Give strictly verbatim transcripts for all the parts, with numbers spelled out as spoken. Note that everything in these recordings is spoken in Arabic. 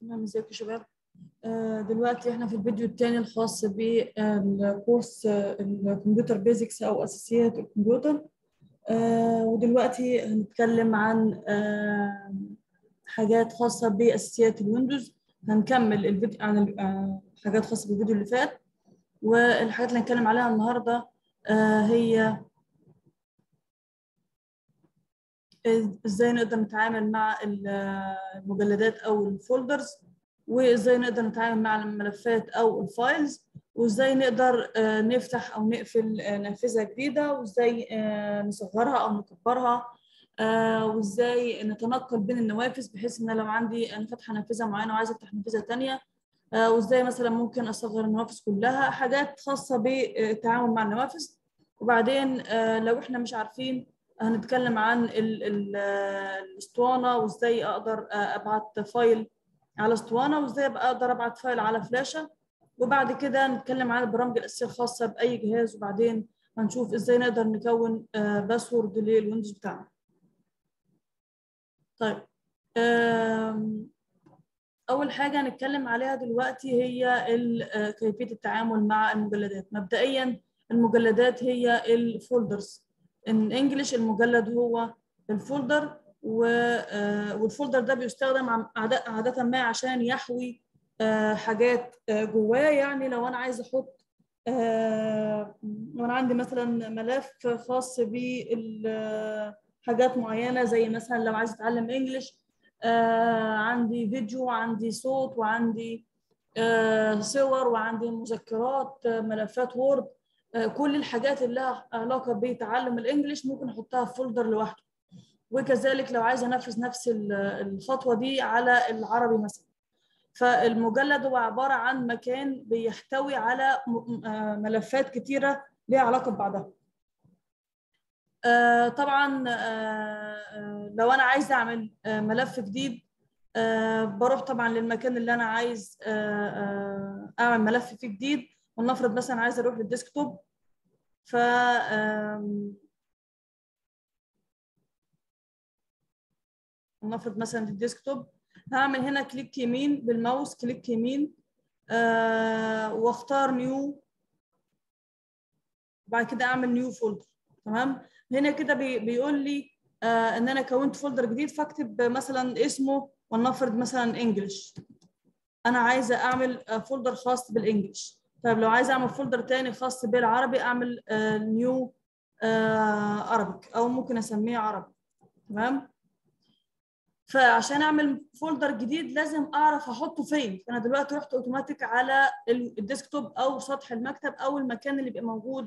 تمام، ازيكم يا شباب. آه، دلوقتي احنا في الفيديو الثاني الخاص بالكورس الكمبيوتر بيزكس او اساسيات الكمبيوتر. آه، ودلوقتي هنتكلم عن آه، حاجات خاصة باساسيات الويندوز. هنكمل الفيديو عن آه، حاجات خاصة بالفيديو اللي فات، والحاجات اللي هنتكلم عليها النهارده آه، هي ازاي نقدر نتعامل مع المجلدات او الفولدرز، وازاي نقدر نتعامل مع الملفات او الفايلز، وازاي نقدر نفتح او نقفل نافذه جديده، وازاي نصغرها او نكبرها، وازاي نتنقل بين النوافذ بحيث ان لو عندي انا فاتحه نافذه معينه وعايزه افتح نافذه ثانيه، وازاي مثلا ممكن اصغر النوافذ كلها. حاجات خاصه بالتعامل مع النوافذ. وبعدين لو احنا مش عارفين هنتكلم عن ال ال الاسطوانه، وازاي اقدر ابعت فايل على اسطوانه، وازاي اقدر ابعت فايل على فلاشه. وبعد كده نتكلم عن البرامج الاساسيه الخاصه باي جهاز، وبعدين هنشوف ازاي نقدر نكون باسورد للويندوز بتاعنا. طيب، اول حاجه هنتكلم عليها دلوقتي هي كيفيه التعامل مع المجلدات. مبدئيا المجلدات هي الفولدرز. ان انجلش المجلد هو الفولدر، والفولدر ده بيستخدم عاده ما عشان يحوي حاجات جواه. يعني لو انا عايزه احط وانا عندي مثلا ملف خاص بحاجات معينه، زي مثلا لو عايزه اتعلم انجلش، آه عندي فيديو وعندي صوت وعندي آه صور وعندي مذكرات، آه ملفات وورد، آه كل الحاجات اللي لها علاقة بتعلم الإنجليش ممكن أحطها في فولدر لوحده. وكذلك لو عايزة أنفذ نفس الخطوة دي على العربي مثلا. فالمجلد هو عبارة عن مكان بيحتوي على ملفات كتيرة ليها علاقة ببعضها. آه طبعا آه لو انا عايزه اعمل آه ملف جديد، آه بروح طبعا للمكان اللي انا عايز آه آه اعمل ملف فيه جديد. ولنفرض مثلا عايزه اروح للديسكتوب، ف ولنفرض مثلا الديسكتوب، هعمل هنا كليك يمين بالماوس، كليك يمين آه واختار نيو، وبعد كده اعمل نيو فولدر. تمام، هنا كده بي بيقول لي آه ان انا كونت فولدر جديد، فاكتب مثلا اسمه ولنفرض مثلا انجلش. انا عايزه اعمل آه فولدر خاص بالانجلش. طيب لو عايزه اعمل فولدر تاني خاص بالعربي، اعمل آه نيو عربيك، او ممكن اسميه عربي. تمام، فعشان اعمل فولدر جديد لازم اعرف احطه فين. انا دلوقتي رحت اوتوماتيك على الديسكتوب او سطح المكتب او المكان اللي بيبقى موجود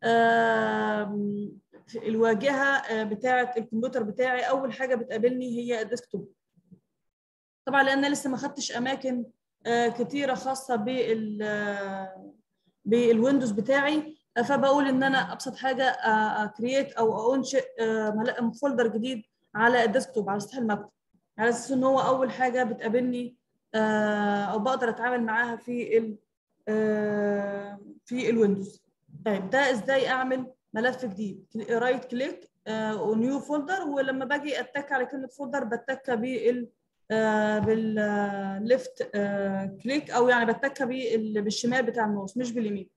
في الواجهه بتاعه الكمبيوتر بتاعي. اول حاجه بتقابلني هي الديسكتوب. طبعا لان انا لسه ما خدتش اماكن كتيره خاصه بال بالويندوز بتاعي، فبقول ان انا ابسط حاجه اكرييت او انشئ فولدر جديد على الديسكتوب على سطح المكتب، على اساس ان هو اول حاجه بتقابلني او بقدر اتعامل معاها في ال في الويندوز. طيب ده ازاي اعمل ملف جديد؟ رايت كليك ونيو فولدر، ولما باجي اتك على كلمه فولدر بتك بال بالليفت كليك، او يعني بتك بالشمال بتاع الماوس مش باليمين.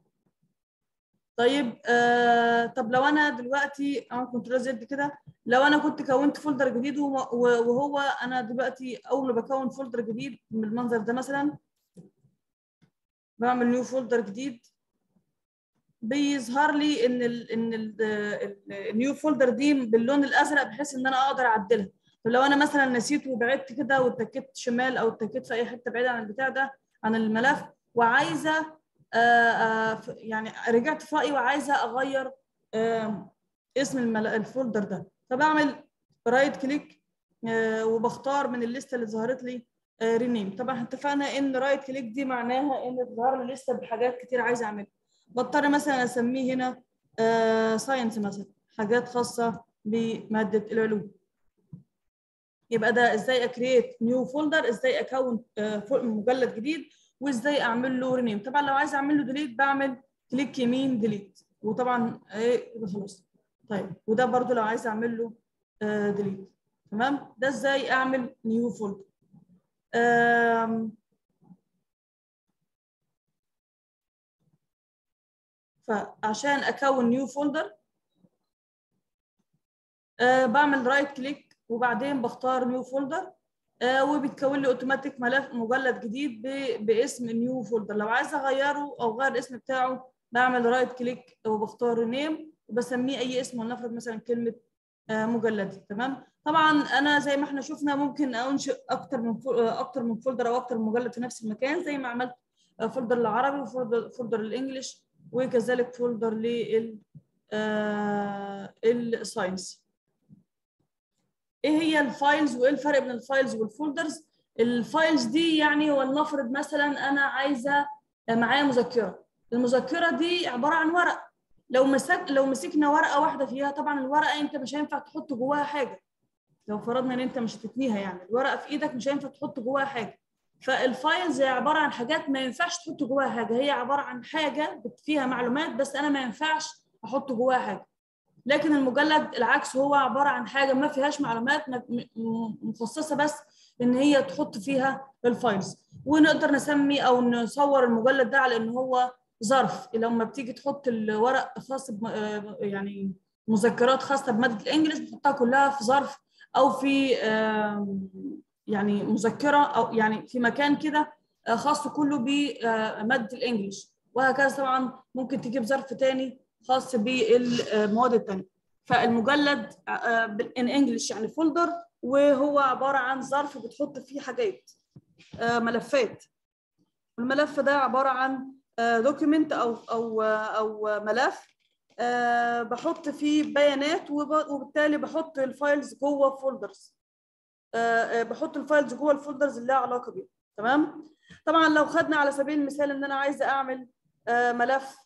طيب آه طب لو انا دلوقتي اعمل كنترول زد كده، لو انا كنت كونت فولدر جديد وهو انا دلوقتي اول ما بكون فولدر جديد بالمنظر ده مثلا، بعمل نيو فولدر جديد، بيظهر لي ان ال ان النيو فولدر دي باللون الازرق بحيث ان انا اقدر اعدلها. فلو انا مثلا نسيت وبعدت كده واتكيت شمال او اتكيت في اي حته بعيده عن البتاع ده عن الملف، وعايزه آآ آآ يعني رجعت في رايي وعايزه اغير اسم الفولدر ده، فبعمل رايت كليك وبختار من الليسته اللي ظهرت لي رينيم. طبعا اتفقنا ان رايت كليك دي معناها ان تظهر لي لسته بحاجات كتير عايزه اعملها. بضطر مثلا اسميه هنا ساينس مثلا، حاجات خاصه بماده العلوم. يبقى ده ازاي اكريت نيو فولدر، ازاي اكون مجلد جديد، وازاي اعمل له رينيم. طبعا لو عايز اعمل له ديليت بعمل كليك يمين ديليت، وطبعا ايه يبقى خلاص. طيب وده برضو لو عايز اعمل له ديليت. تمام، ده ازاي اعمل نيو فولدر. فعشان اكون نيو فولدر أه بعمل رايت كليك وبعدين بختار نيو فولدر، أه وبتكون لي اوتوماتيك ملف مجلد جديد باسم نيو فولدر. لو عايز اغيره او غير الاسم بتاعه بعمل رايت كليك وبختار نيم وبسميه اي اسم، ولنفرض مثلا كلمه أه مجلدي. تمام. طبعا انا زي ما احنا شفنا ممكن انشئ اكتر من اكتر من فولدر او اكتر من مجلد في نفس المكان، زي ما عملت فولدر للعربي وفولدر فولدر للانجليش وكذلك فولدر لل الساينس. ايه هي الفايلز وايه الفرق بين الفايلز والفولدرز؟ الفايلز دي يعني ولنفرض مثلا انا عايزه معايا مذكره، المذكره دي عباره عن ورق، لو مسك لو مسكنا ورقه واحده فيها، طبعا الورقه انت مش هينفع تحط جواها حاجه، لو فرضنا ان انت مش هتتنيها يعني الورقه في ايدك مش هينفع تحط جواها حاجه. فالفايلز هي عباره عن حاجات ما ينفعش تحط جواها حاجه، هي عباره عن حاجه فيها معلومات بس انا ما ينفعش احط جواها حاجه. لكن المجلد العكس، هو عباره عن حاجه ما فيهاش معلومات، مخصصه بس ان هي تحط فيها الفايلز. ونقدر نسمي او نصور المجلد ده على ان هو ظرف، لما بتيجي تحط الورق خاص يعني مذكرات خاصه بماده الانجليش بتحطها كلها في ظرف او في يعني مذكره او يعني في مكان كده خاص كله بماده الانجليش، وهكذا. طبعا ممكن تجيب ظرف تاني خاص بالمواد الثانيه. فالمجلد ان انجلش يعني فولدر، وهو عباره عن ظرف بتحط فيه حاجات ملفات. الملف ده عباره عن دوكيمنت او او او ملف بحط فيه بيانات، وبالتالي بحط الفايلز جوه فولدرز، بحط الفايلز جوه الفولدرز اللي لها علاقه بيها. تمام. طبعا لو خدنا على سبيل المثال ان انا عايزه اعمل ملف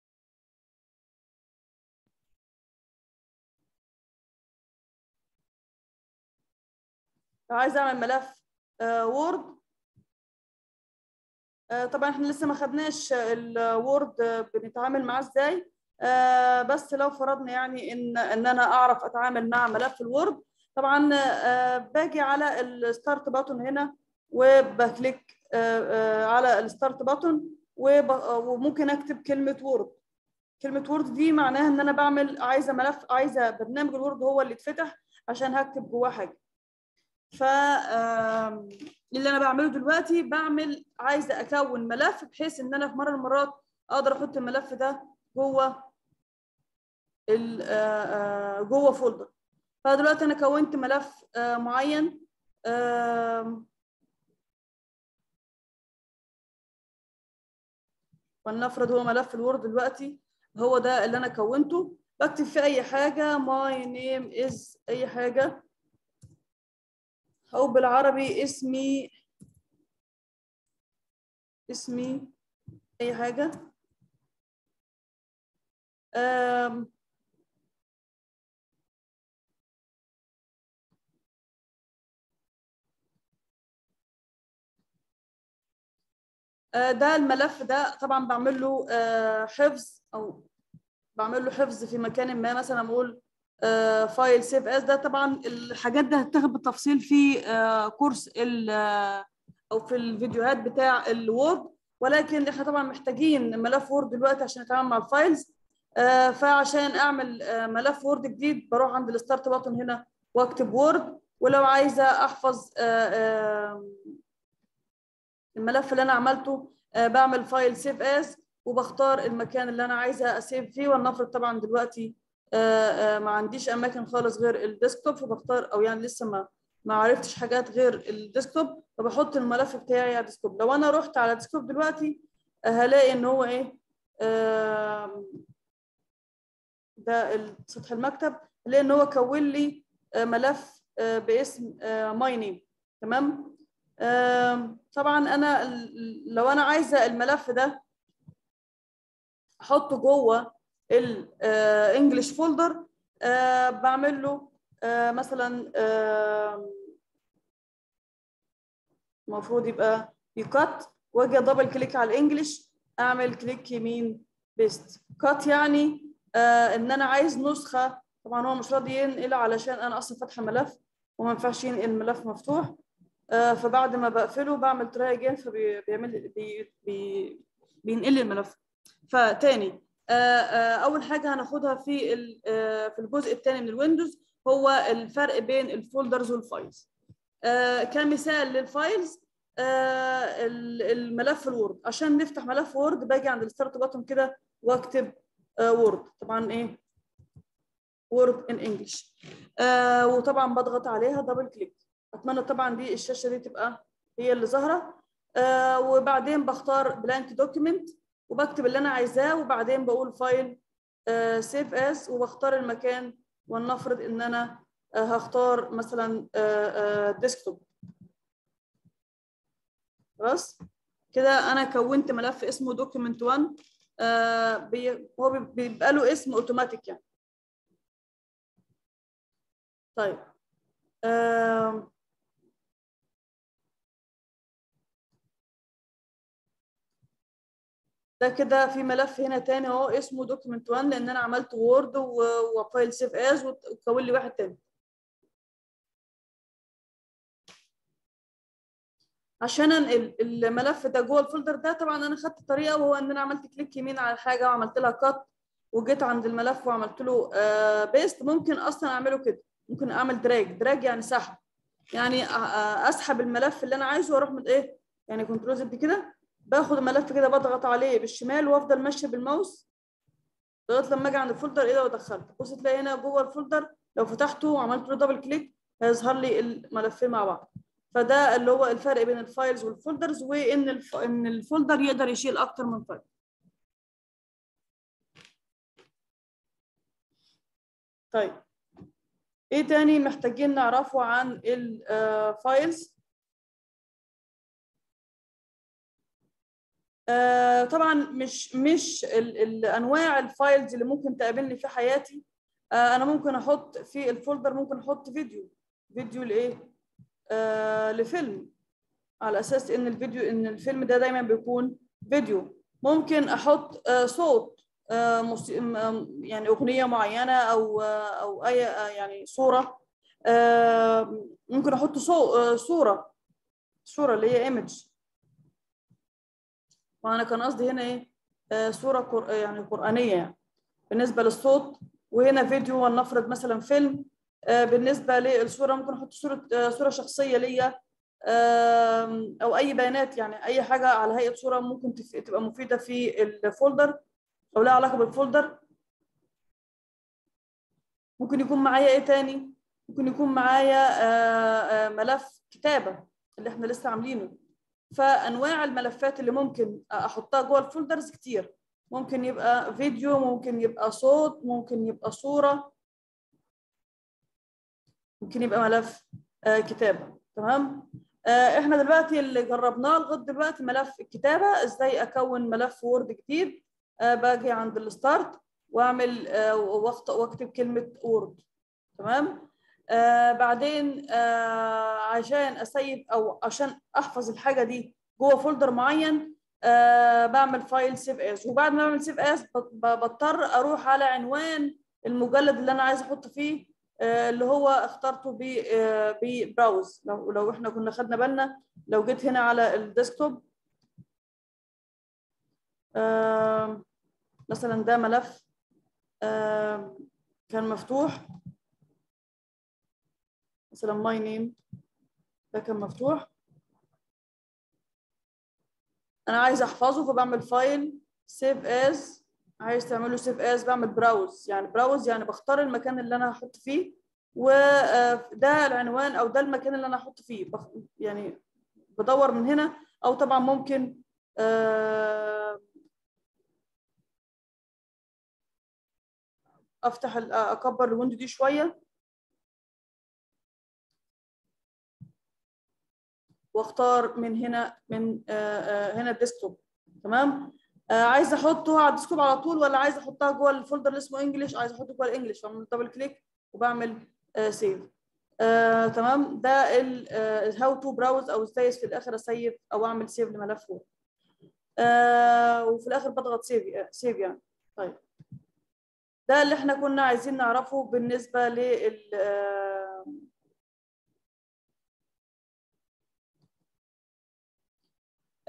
لو عايزه اعمل ملف وورد، طبعا احنا لسه ما خدناش الوورد بنتعامل معاه ازاي، بس لو فرضنا يعني ان ان انا اعرف اتعامل مع ملف الوورد، طبعا باجي على الستارت باتون هنا وبكليك على الستارت باتون وممكن اكتب كلمه وورد. كلمه وورد دي معناها ان انا بعمل عايزه ملف، عايزه برنامج الوورد هو اللي يتفتح عشان هكتب جواه حاجه. ف اللي انا بعمله دلوقتي بعمل عايزه اكون ملف بحيث ان انا في مره من المرات اقدر احط الملف ده جوه جوه فولدر. فدلوقتي انا كونت ملف معين، ولنفرض هو ملف الوورد دلوقتي، هو ده اللي انا كونته. بكتب فيه اي حاجه، my name is اي حاجه، او بالعربي اسمي اسمي اي حاجه. أم ده الملف ده طبعا بعمل له حفظ، او بعمل له حفظ في مكان ما، مثلا بقول فايل سيف اس. ده طبعا الحاجات دي هتاخد بالتفصيل في كورس او في الفيديوهات بتاع الوورد، ولكن احنا طبعا محتاجين ملف وورد دلوقتي عشان نتعامل مع الفايلز. فعشان اعمل ملف وورد جديد بروح عند الستارت باتون هنا واكتب وورد، ولو عايزه احفظ الملف اللي انا عملته بعمل فايل سيف از وبختار المكان اللي انا عايزه اسيف فيه. ولنفرض طبعا دلوقتي ما عنديش اماكن خالص غير الديسكتوب، فبختار او يعني لسه ما ما عرفتش حاجات غير الديسكتوب، فبحط الملف بتاعي على الديسكتوب. لو انا رحت على الديسكتوب دلوقتي هلاقي ان هو ايه، ده سطح المكتب، هلاقي ان هو كون لي ملف باسم ماي نيم. تمام. طبعا انا لو انا عايزه الملف ده احطه جوه الانجليش فولدر، بعمل له مثلا المفروض يبقى يكت، واجي دبل كليك على الانجليش، اعمل كليك يمين بيست كات، يعني ان انا عايز نسخه. طبعا هو مش راضي ينقل علشان انا اصلا فاتحه ملف وما ينفعش ينقل ملف مفتوح، آه فبعد ما بقفله بعمل تراي اجين فبيعمل بي بي بينقل لي الملف. فتاني آه آه اول حاجه هناخدها في آه في الجزء الثاني من الويندوز هو الفرق بين الفولدرز والفايلز. آه كمثال للفايلز، آه الملف الوورد، عشان نفتح ملف وورد باجي عند الستارت باتون كده واكتب آه وورد، طبعا ايه وورد ان انجلش، آه وطبعا بضغط عليها دبل كليك. اتمنى طبعا دي الشاشه دي تبقى هي اللي ظاهره. آه وبعدين بختار بلانك دوكيمنت وبكتب اللي انا عايزاه، وبعدين بقول فايل سيف از وبختار المكان، ولنفرض ان انا آه هختار مثلا ديسكتوب. خلاص كده انا كونت ملف اسمه دوكيمنت واحد. آه بي هو بيبقى له اسم اوتوماتيك يعني. طيب آه ده كده في ملف هنا تاني اهو اسمه دوكيمنت واحد، لان انا عملت وورد وفايل سيف از وكون لي واحد تاني. عشان انقل الملف ده جوه الفولدر ده طبعا انا خدت طريقه، وهو ان انا عملت كليك يمين على الحاجه وعملت لها كات وجيت عند الملف وعملت له آه بيست. ممكن اصلا اعمله كده، ممكن اعمل دراج. دراج يعني سحب، يعني اسحب الملف اللي انا عايزه واروح من ايه يعني كنترول زد كده، باخد الملف كده بضغط عليه بالشمال وافضل ماشيه بالماوس لغايه لما اجي عند الفولدر ايه ده ودخلته. بص تلاقي هنا جوه الفولدر لو فتحته وعملت له دبل كليك هيظهر لي الملفين مع بعض. فده اللي هو الفرق بين الفايلز والفولدرز، وان الف... ان الفولدر يقدر يشيل اكتر من فايل. طيب ايه تاني محتاجين نعرفه عن الفايلز؟ آه طبعا مش مش ال ال انواع الفايلز اللي ممكن تقابلني في حياتي. آه انا ممكن احط في الفولدر، ممكن احط فيديو فيديو لايه آه لفيلم، على اساس ان الفيديو ان الفيلم ده دايما بيكون فيديو. ممكن احط آه صوت، آه يعني اغنيه معينه او آه او اي آه يعني صوره. آه ممكن احط صو آه صوره صوره اللي هي ايمج. وانا كان قصدي هنا ايه آه صوره قر... يعني قرانيه يعني بالنسبه للصوت. وهنا فيديو ولنفرض مثلا فيلم. آه بالنسبه للصوره ممكن احط صوره آه صوره شخصيه ليا، او اي بيانات، يعني اي حاجه على هيئه صوره ممكن تبقى مفيده في الفولدر او لها علاقه بالفولدر. ممكن يكون معايا ايه تاني؟ ممكن يكون معايا ملف كتابه اللي احنا لسه عاملينه. فانواع الملفات اللي ممكن احطها جوه الفولدرز كتير، ممكن يبقى فيديو، ممكن يبقى صوت، ممكن يبقى صوره، ممكن يبقى ملف كتابه. تمام. احنا دلوقتي اللي جربناه لغايه دلوقتي ملف الكتابه، ازاي اكون ملف وورد جديد. أه باجي عند الستارت واعمل أه واكتب كلمه وورد. تمام. أه بعدين أه عشان اسيب او عشان احفظ الحاجه دي جوه فولدر معين أه بعمل فايل سيف اس، وبعد ما بعمل سيف اس بضطر اروح على عنوان المجلد اللي انا عايز احط فيه اللي هو اخترته ببراوز. لو لو احنا كنا خدنا بالنا، لو جيت هنا على الديسكتوب مثلا ده ملف كان مفتوح، مثلا ماي نيم ده كان مفتوح، انا عايز احفظه فبعمل فايل سيف از. عايز تعمله سيف از بعمل براوز، يعني براوز يعني بختار المكان اللي انا هحط فيه، وده العنوان او ده المكان اللي انا هحط فيه يعني بدور من هنا. او طبعا ممكن افتح اكبر الويندو دي شويه واختار من هنا من هنا الديسكتوب. تمام. عايز احطه على الديسكتوب على طول ولا عايز احطها جوه الفولدر اللي اسمه انجلش؟ عايز احطه جوه الانجلش، فاعمل دبل كليك وبعمل سيف. آه، تمام. ده الهاو تو براوز او ازاي في الاخر اسيف او اعمل سيف لملف وورد. آه، وفي الاخر بضغط سيف سيف يعني. طيب ده اللي احنا كنا عايزين نعرفه بالنسبه لل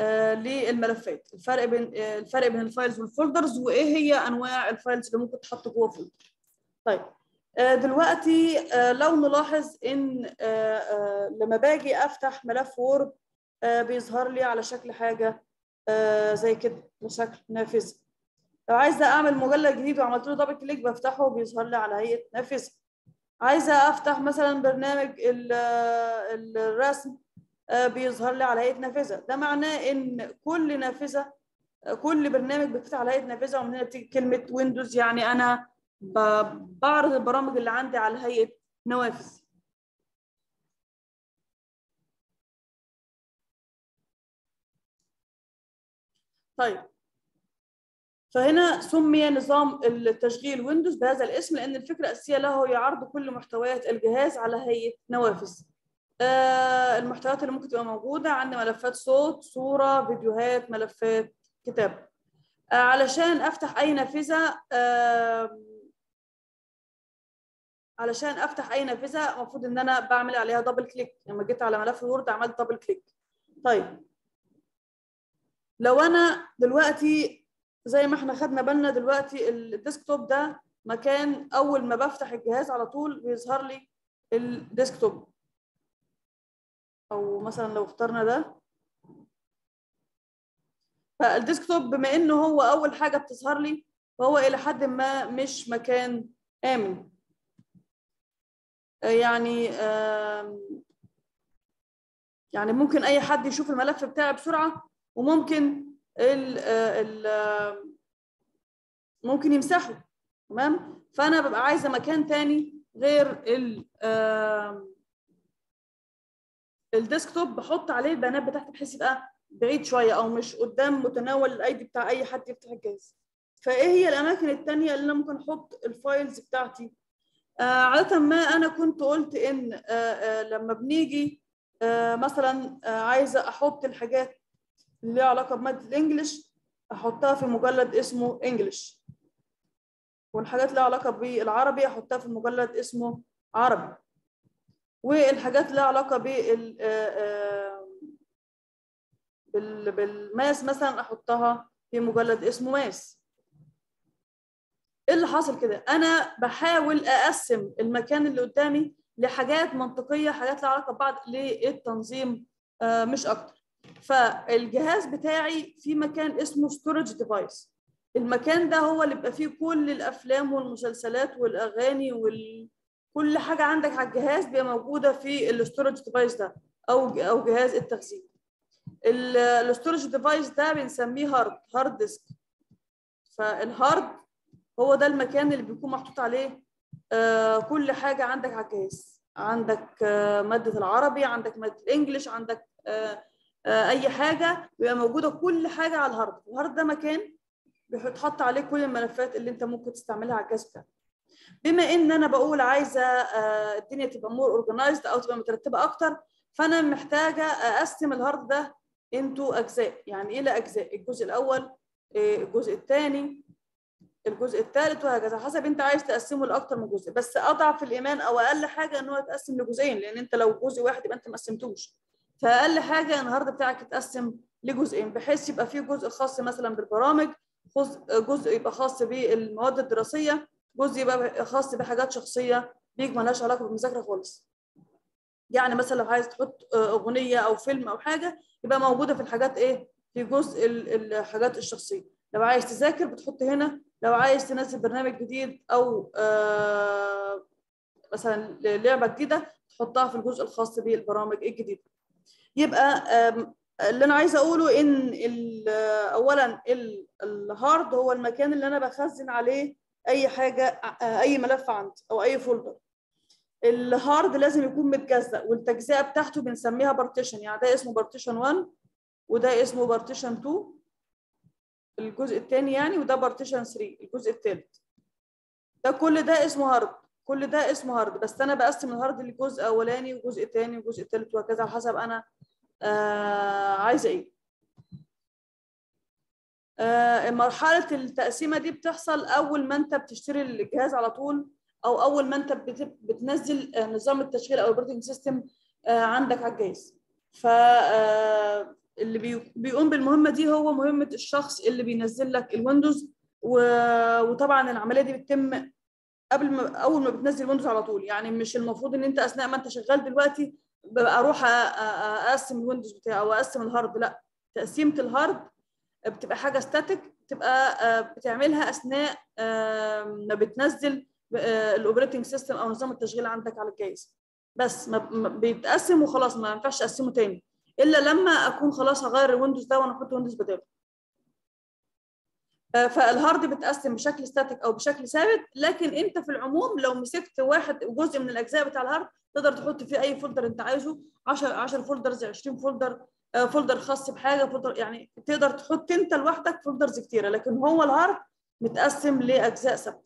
آه للملفات، الفرق بين آه الفرق بين الفايلز والفولدرز، وايه هي انواع الفايلز اللي ممكن تحط جوه فولدر. طيب آه دلوقتي آه لو نلاحظ ان آه آه لما باجي افتح ملف وورد آه بيظهر لي على شكل حاجه آه زي كده، بشكل نافذه. لو عايزه اعمل مجلد جديد وعملت له دبل كليك بفتحه بيظهر لي على هيئه نافذه. عايزه افتح مثلا برنامج الرسم بيظهر لي على هيئه نافذه. ده معناه ان كل نافذه، كل برنامج بيتفتح على هيئه نافذه، ومن هنا بتيجي كلمه ويندوز، يعني انا بعرض البرامج اللي عندي على هيئه نوافذ. طيب فهنا سمي نظام التشغيل ويندوز بهذا الاسم لان الفكره الاساسيه له هي عرض كل محتويات الجهاز على هيئه نوافذ. آه المحتويات اللي ممكن تبقى موجوده عندي ملفات صوت، صوره، فيديوهات، ملفات كتاب. آه علشان افتح اي نافذه آه علشان افتح اي نافذه المفروض ان انا بعمل عليها دبل كليك. لما جيت على ملف وورد عملت دبل كليك. طيب لو انا دلوقتي زي ما احنا خدنا بالنا دلوقتي الديسكتوب ده مكان اول ما بفتح الجهاز على طول بيظهر لي الديسكتوب، او مثلا لو اخترنا ده، فالديسكتوب بما انه هو اول حاجه بتظهر لي فهو الى حد ما مش مكان امن. يعني يعني ممكن اي حد يشوف الملف بتاعي بسرعه، وممكن ال ال ممكن يمسحه. تمام. فانا ببقى عايزه مكان تاني غير ال الديسكتوب بحط عليه البيانات بتاعتي بحيث يبقى بعيد شويه او مش قدام متناول الايدي بتاع اي حد يفتح الجهاز. فايه هي الاماكن التانيه اللي انا ممكن احط الفايلز بتاعتي؟ آه عاده ما انا كنت قلت ان آه آه لما بنيجي آه مثلا آه عايزه احط الحاجات اللي ليها علاقه بماده الانجليش احطها في مجلد اسمه انجليش، والحاجات اللي لها علاقه بالعربي احطها في مجلد اسمه عربي، والحاجات اللي لها علاقه بال بالماس مثلا احطها في مجلد اسمه ماس. ايه اللي حاصل كده؟ انا بحاول اقسم المكان اللي قدامي لحاجات منطقيه، حاجات لها علاقه ببعض للتنظيم مش اكتر. فالجهاز بتاعي في مكان اسمه ستورج ديفايس. المكان ده هو اللي بيبقى فيه كل الافلام والمسلسلات والاغاني وكل حاجه عندك على الجهاز بيبقى موجوده في الستورج ديفايس ده او او جهاز التخزين. الستورج ديفايس ده بنسميه هارد هارد ديسك. فالهارد هو ده المكان اللي بيكون محطوط عليه آه كل حاجه عندك على الجهاز. عندك آه ماده العربي، عندك ماده الانجليش، عندك آه آه اي حاجه بيبقى موجوده كل حاجه على الهارد. الهارد ده مكان بيتحط عليه كل الملفات اللي انت ممكن تستعملها على الجهاز بتاعك. بما ان انا بقول عايزه آه الدنيا تبقى مور اورجنايزد او تبقى مترتبه اكتر، فانا محتاجه اقسم الهارد ده انتو اجزاء. يعني ايه لاجزاء؟ الجزء الاول، الجزء الثاني، الجزء الثالث، وهكذا حسب انت عايز تقسمه لاكتر من جزء. بس اضعف الايمان او اقل حاجه ان هو يتقسم لجزئين، لان انت لو جزء واحد يبقى انت ما قسمتوش. فاقل حاجه ان الهارد بتاعك يتقسم لجزئين، بحيث يبقى فيه جزء خاص مثلا بالبرامج، جزء يبقى خاص بالمواد الدراسيه، جزء يبقى خاص بحاجات شخصيه بيك مالهاش علاقه بالمذاكره خالص. يعني مثلا لو عايز تحط اغنيه او فيلم او حاجه يبقى موجوده في الحاجات ايه، في جزء الحاجات الشخصيه. لو عايز تذاكر بتحط هنا، لو عايز تنزل برنامج جديد او آه مثلا لعبه جديده تحطها في الجزء الخاص بالبرامج الجديده. يبقى اللي انا عايزه اقوله ان اولا الهارد هو المكان اللي انا بخزن عليه اي حاجه، اي ملف عندي او اي فولدر. الهارد لازم يكون متجزأ، والتجزئه بتاعته بنسميها بارتيشن. يعني ده اسمه بارتيشن واحد، وده اسمه بارتيشن اتنين الجزء الثاني يعني، وده بارتيشن تلاتة الجزء الثالث. ده كل ده اسمه هارد، كل ده اسمه هارد. بس انا بقسم الهارد لجزء اولاني وجزء ثاني وجزء ثالث وهكذا على حسب انا آه عايزه ايه. آه مرحله التقسيمه دي بتحصل اول ما انت بتشتري الجهاز على طول، او اول ما انت بتنزل نظام التشغيل او الاوبريتنج سيستم عندك على الجهاز. ف اللي بي- بيقوم بالمهمه دي هو مهمه الشخص اللي بينزل لك الويندوز. وطبعا العمليه دي بتتم قبل ما اول ما بتنزل ويندوز على طول. يعني مش المفروض ان انت اثناء ما انت شغال دلوقتي ببقى اروح أ- أ- اقسم الويندوز بتاعي او اقسم الهارد. لا، تقسيمه الهارد بتبقى حاجه ستاتيك، بتبقى بتعملها اثناء ما بتنزل الاوبريتنج سيستم او نظام التشغيل عندك على الجهاز. بس ما بيتقسم وخلاص، ما ينفعش اقسمه تاني الا لما اكون خلاص هغير الويندوز ده وانا احط ويندوز بداله. فالهارد بتقسم بشكل ستاتيك او بشكل ثابت، لكن انت في العموم لو مسكت واحد جزء من الاجزاء بتاع الهارد تقدر تحط فيه اي فولدر انت عايزه، عشرة عشرة فولدرز، عشرين فولدر، فولدر خاص بحاجه، فولدر يعني تقدر تحط انت لوحدك فولدرز كتيره، لكن هو الهارد متقسم لاجزاء ثابته.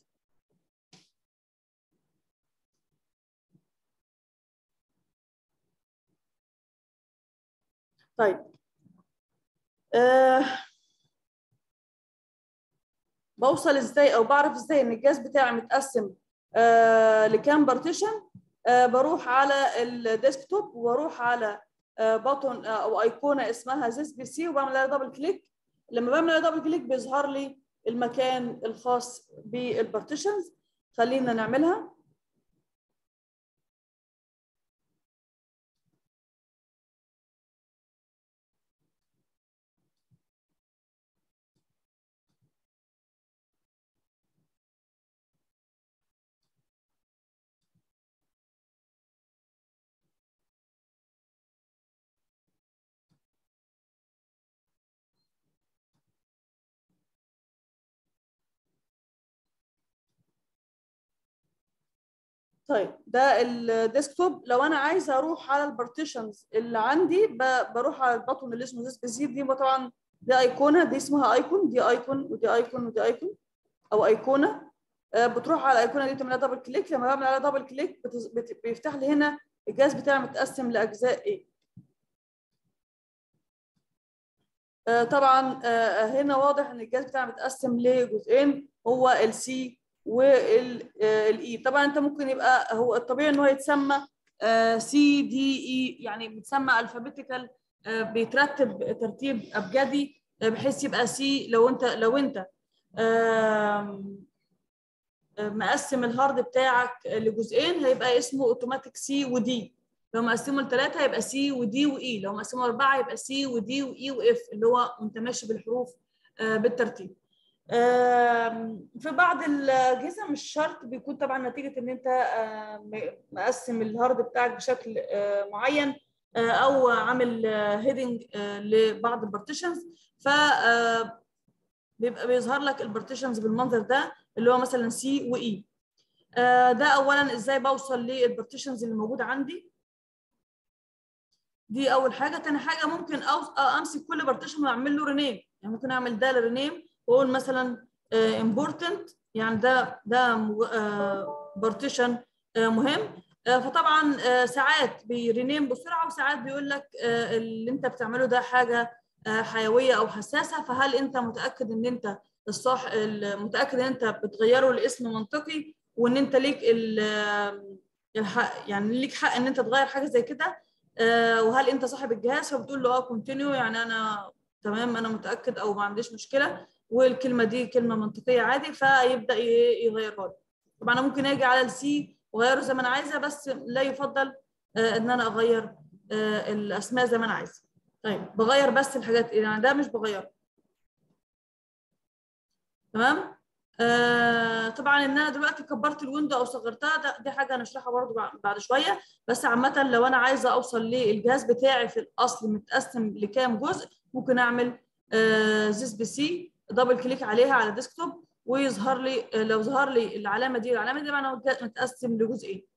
طيب أه بوصل ازاي او بعرف ازاي ان الجهاز بتاعي متقسم أه لكام بارتيشن؟ أه بروح على الديسكتوب واروح على بطن او ايقونه اسمها زيس بي سي وبعمل عليها دبل كليك. لما بعمل عليها دبل كليك بيظهر لي المكان الخاص بالبارتيشنز. خلينا نعملها. طيب ده الديسكتوب. لو انا عايزه اروح على البارتيشنز اللي عندي بروح على البطن اللي اسمه زيس بي سي. دي طبعا دي ايقونه، دي اسمها ايكون، دي ايكون ودي ايكون ودي ايكون او ايقونه. بتروح على الايقونه دي تعمل دبل كليك. لما بعمل عليها دبل كليك بيفتح لي هنا الجهاز بتاعي متقسم لاجزاء ايه. طبعا هنا واضح ان الجهاز بتاعي متقسم لجزئين، هو السي والاي. طبعا انت ممكن يبقى هو الطبيعي ان هو يتسمى سي دي اي، يعني بيتسمى الفابيتيكال، بيترتب ترتيب ابجدي بحيث يبقى سي. لو انت لو انت مقسم الهارد بتاعك لجزئين هيبقى اسمه اوتوماتيك سي ودي. لو مقسمه لثلاثه هيبقى سي ودي واي. لو مقسمه لاربعه يبقى سي ودي واي واف، اللي هو انت ماشي بالحروف بالترتيب. في بعض الاجهزه مش شرط، بيكون طبعا نتيجه ان انت مقسم الهارد بتاعك بشكل معين او عامل هيدنج لبعض البارتيشنز، ف بيبقى بيظهر لك البارتيشنز بالمنظر ده اللي هو مثلا سي واي. ده اولا ازاي بوصل للبارتيشنز اللي موجوده عندي. دي اول حاجه. تاني حاجه ممكن امسك كل بارتيشن واعمل له رينيم. يعني ممكن اعمل ده رينيم واقول مثلا امبورتنت، يعني ده ده بارتيشن مهم. فطبعا ساعات بيرينيم بسرعه وساعات بيقول لك اللي انت بتعمله ده حاجه حيويه او حساسه، فهل انت متاكد ان انت الصح متاكد ان انت بتغيره لاسم منطقي وان انت ليك الحق، يعني ليك حق ان انت تغير حاجه زي كده، وهل انت صاحب الجهاز؟ فبتقول له اه كونتينيو، يعني انا تمام انا متاكد او ما عنديش مشكله والكلمه دي كلمه منطقيه عادي، فيبدا يغيرها لي. طبعا انا ممكن اجي على السي واغيره زي ما انا عايزه، بس لا يفضل ان انا اغير الاسماء زي ما انا عايزه. طيب بغير بس الحاجات، يعني ده مش بغير. تمام. آه طبعا ان انا دلوقتي كبرت الويندو او صغرتها ده دي حاجه هنشرحها برضو بعد شويه. بس عامه لو انا عايزه اوصل للجهاز بتاعي في الاصل متقسم لكام جزء، ممكن اعمل آه زيس بي سي دبل كليك عليها على ديسكتوب ويظهر لي. آه لو ظهر لي العلامه دي العلامه دي معناها متقسم لجزئين.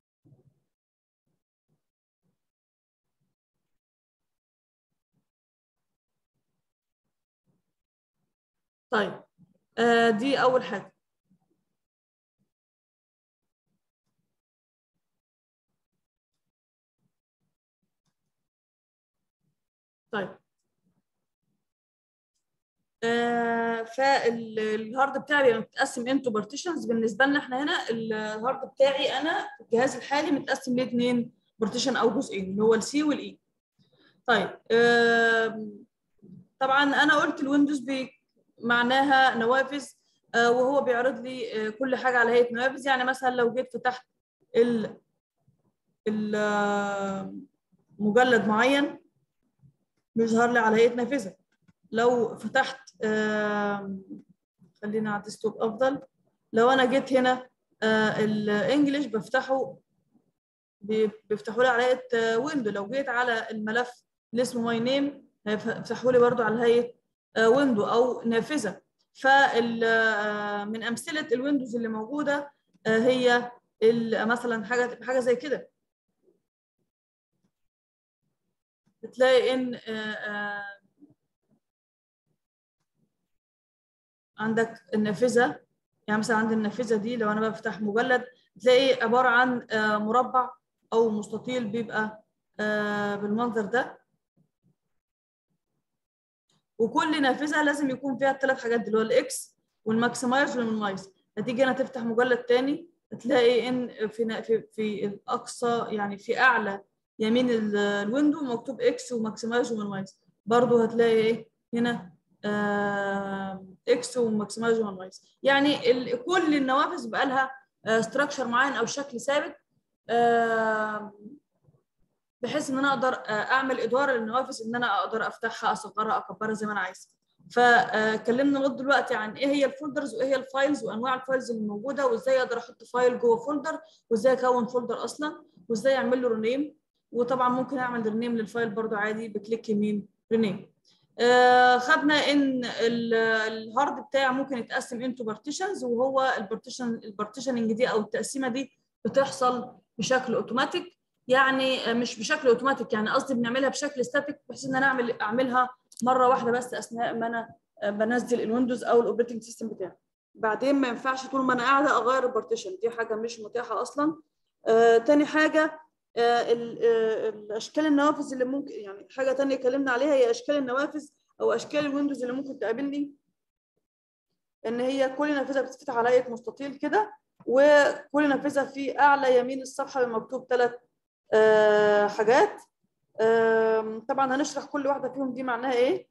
طيب آه دي اول حاجه. طيب آه فالهارد بتاعي بيبقى متقسم انتو بارتيشنز. بالنسبه لنا احنا هنا الهارد بتاعي انا الجهاز الحالي متقسم لاثنين بارتيشن او جزئين اللي هو السي والاي. طيب آه طبعا انا قلت الويندوز معناها نوافذ، وهو بيعرض لي كل حاجه على هيئه نوافذ. يعني مثلا لو جيت فتحت ال مجلد معين بيظهر لي على هيئه نافذه. لو فتحت خلينا على الديسكتوب افضل. لو انا جيت هنا الانجليش بفتحه بيفتحوا لي على هيئه ويندو. لو جيت على الملف اللي اسمه ماي نيم هيفتحوا لي برده على هيئه ويندو او نافذه. فمن امثله الويندوز اللي موجوده هي مثلا حاجه حاجه زي كده. بتلاقي ان عندك النافذه، يعني مثلا عند النافذه دي لو انا بفتح مجلد تلاقي عباره عن مربع او مستطيل بيبقى بالمنظر ده. وكل نافذه لازم يكون فيها الثلاث حاجات دي اللي هو الاكس والماكسمايز والمينمايز. هتيجي هنا تفتح مجلد تاني تلاقي ان في في في الاقصى يعني في اعلى يمين الويندو مكتوب اكس وماكسمايز ومينمايز. برضو هتلاقي ايه هنا آه اكس وماكسمايز ومينمايز. يعني ال كل النوافذ بقى لها ستراكشر معين او شكل ثابت، آه بحيث ان انا اقدر اعمل اداره للنوافذ، ان انا اقدر افتحها اصغرها اكبرها زي ما انا عايزه. فكلمنا لغايه دلوقتي عن ايه هي الفولدرز وايه هي الفايلز وانواع الفايلز اللي موجوده، وازاي اقدر احط فايل جوه فولدر، وازاي اكون فولدر اصلا، وازاي اعمل له رينيم. وطبعا ممكن اعمل رينيم للفايل برده عادي بكليك يمين رينيم. آه خدنا ان الهارد بتاعي ممكن يتقسم انتو بارتيشنز، وهو البارتيشن البارتيشننج دي او التقسيمه دي بتحصل بشكل اوتوماتيك. يعني مش بشكل اوتوماتيك، يعني قصدي بنعملها بشكل ستاتيك بحيث ان انا اعمل اعملها مره واحده بس اثناء ما انا بنزل الويندوز او الاوبريتنج سيستم بتاعي. بعدين ما ينفعش طول ما انا قاعده اغير البارتيشن، دي حاجه مش متاحه اصلا. آه تاني حاجه آه الاشكال النوافذ اللي ممكن، يعني حاجه تانيه اتكلمنا عليها هي اشكال النوافذ او اشكال الويندوز اللي ممكن تقابلني. ان هي كل نافذه بتتفتح على هيئه مستطيل كده، وكل نافذه في اعلى يمين الصفحه مكتوب ثلاث أه حاجات. أه طبعا هنشرح كل واحده فيهم دي معناها ايه.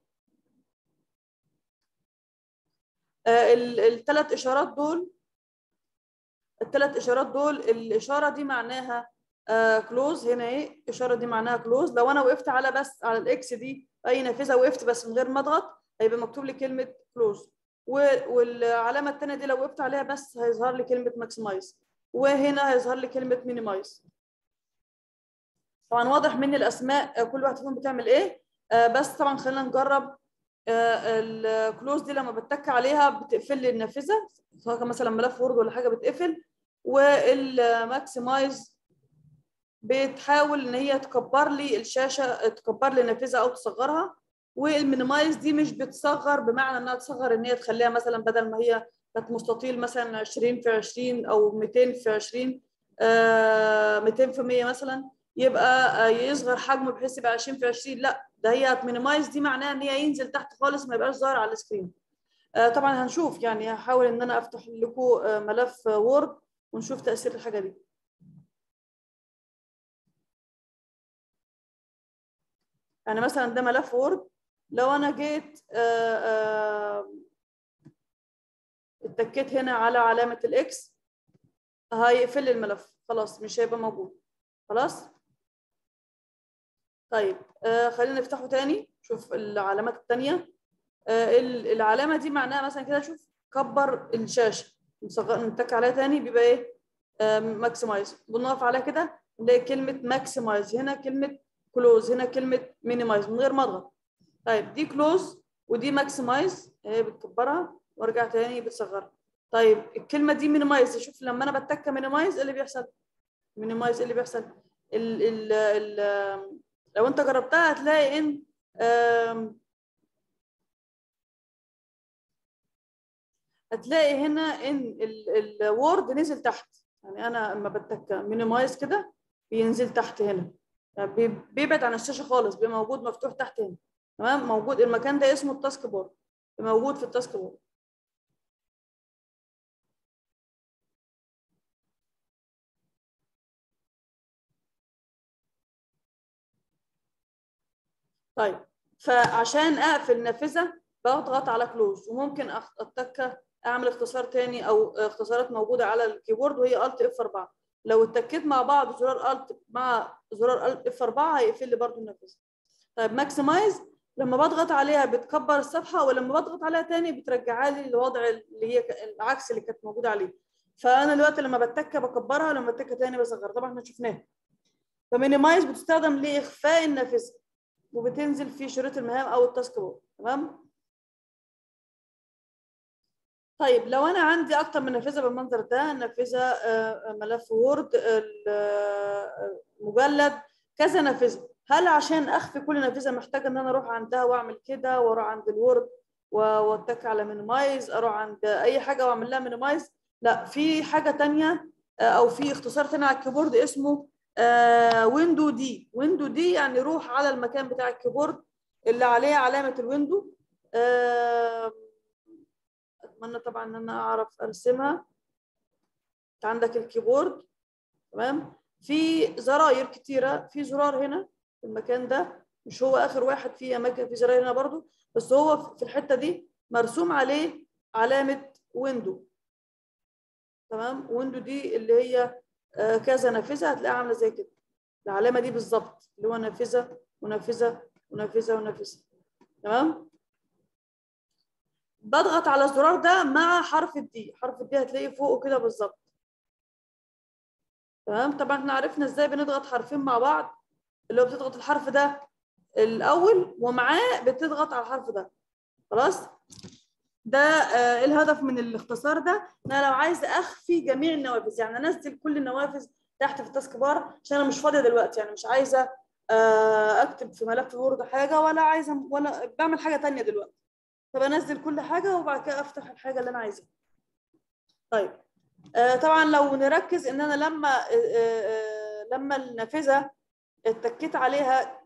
أه الثلاث اشارات دول الثلاث اشارات دول الاشاره دي معناها كلوز. أه هنا ايه الاشاره دي معناها كلوز. لو انا وقفت على بس على الاكس دي اي نافذه وقفت بس من غير ما اضغط هيبقى مكتوب لي كلمه كلوز. والعلامه الثانيه دي لو وقفت عليها بس هيظهر لي كلمه ماكسمايز، وهنا هيظهر لي كلمه مينيمايز. طبعا واضح من الاسماء كل واحده فيهم بتعمل ايه. آه بس طبعا خلينا نجرب. آه الكلوز دي لما بتك عليها بتقفل لي النافذه، سواء مثلا ملف وورد ولا حاجه بتقفل. والماكسمايز بتحاول ان هي تكبر لي الشاشه، تكبر لي النافذه او تصغرها. والمينيمايز دي مش بتصغر بمعنى انها تصغر ان هي تخليها مثلا بدل ما هي كانت مستطيل مثلا عشرين في عشرين او مئتين في عشرين، آه مئتين في مئة مثلا، يبقى يصغر حجمه بحيث يبقى عشرين في عشرين. لا، ده هي مينيمايز دي معناها ان هي ينزل تحت خالص ما يبقاش ظاهر على السكرين. آه طبعا هنشوف، يعني هحاول ان انا افتح لكم آه ملف وورد ونشوف تاثير الحاجه دي. يعني مثلا ده ملف وورد، لو انا جيت آآ آآ اتكيت هنا على علامه الاكس هيقفل لي الملف خلاص، مش هيبقى موجود خلاص. طيب آه خلينا نفتحه تاني شوف العلامات التانية. آه العلامه دي معناها مثلا كده، شوف كبر الشاشه، نصغر نتك عليها تاني بيبقى ايه آه ماكسمايز. بنقف عليها كده نلاقي كلمه ماكسمايز، هنا كلمه كلوز، هنا كلمه مينيمايز من غير ما اضغط. طيب دي كلوز ودي ماكسمايز، اهي بتكبرها وارجع تاني بتصغرها. طيب الكلمه دي مينيمايز، شوف لما انا بتك مينيمايز ايه اللي بيحصل. مينيمايز ايه اللي بيحصل. ال ال ال لو انت جربتها هتلاقي ان هتلاقي هنا ان الوورد نزل تحت. يعني انا لما بتك مينيمايز كده بينزل تحت هنا، يعني بيبعد عن الشاشه خالص، بيبقى موجود مفتوح تحت هنا. تمام، موجود المكان ده اسمه التاسك بورد، موجود في التاسك بورد. طيب فعشان اقفل نافذه بضغط على كلوز، وممكن اتك اعمل اختصار تاني او اختصارات موجوده على الكيبورد وهي الت اف أربعة. لو اتكيت مع بعض زرار الت مع زرار الت اف أربعة هيقفل لي برده النافذه. طيب ماكسمايز لما بضغط عليها بتكبر الصفحه، ولما بضغط عليها تاني بترجعها لي للوضع اللي هي العكس اللي كانت موجوده عليه. فانا دلوقتي لما بتكه بكبرها، لما اتكه تاني بصغرها. طبعا احنا شفناها. فمينيمايز بتستخدم لاخفاء النافذه، وبتنزل في شريط المهام او التاسك بار. تمام. طيب لو انا عندي اكتر من نافذه بالمنظر ده، نافذه ملف وورد، مجلد، كذا نافذه، هل عشان اخفي كل نافذه محتاجه ان انا اروح عندها واعمل كده، واروح عند الوورد واتك على مينيمايز، اروح عند اي حاجه واعمل لها مينيمايز؟ لا، في حاجه ثانيه او في اختصار ثاني على الكيبورد اسمه ويندو دي. ويندو دي يعني روح على المكان بتاع الكيبورد اللي عليه علامه الويندو. اتمنى طبعا ان انا اعرف ارسمها. عندك الكيبورد، تمام، في زراير كتيره، في زرار هنا في المكان ده، مش هو اخر واحد، في اماكن في زراير هنا برضو، بس هو في الحته دي مرسوم عليه علامه ويندو. تمام. ويندو دي اللي هي كذا نافذه، هتلاقيها عامله زي كده، العلامه دي بالظبط، اللي هو نافذه ونافذه ونافذه ونافذه. تمام. بضغط على الزرار ده مع حرف الدي، حرف الدي هتلاقيه فوقه كده بالظبط. تمام. طبعا احنا عرفنا ازاي بنضغط حرفين مع بعض، اللي هو بتضغط الحرف ده الاول ومعاه بتضغط على الحرف ده. خلاص. ده آه الهدف من الاختصار ده، ان انا لو عايزه اخفي جميع النوافذ، يعني انزل كل النوافذ تحت في التاسك بار، عشان انا مش فاضيه دلوقتي، يعني مش عايزه آه اكتب في ملف وورد حاجه، ولا عايزه ولا بعمل حاجه ثانيه دلوقتي. فبنزل كل حاجه وبعد كده افتح الحاجه اللي انا عايزاها. طيب آه طبعا لو نركز ان انا لما آه آه لما النافذه اتكيت عليها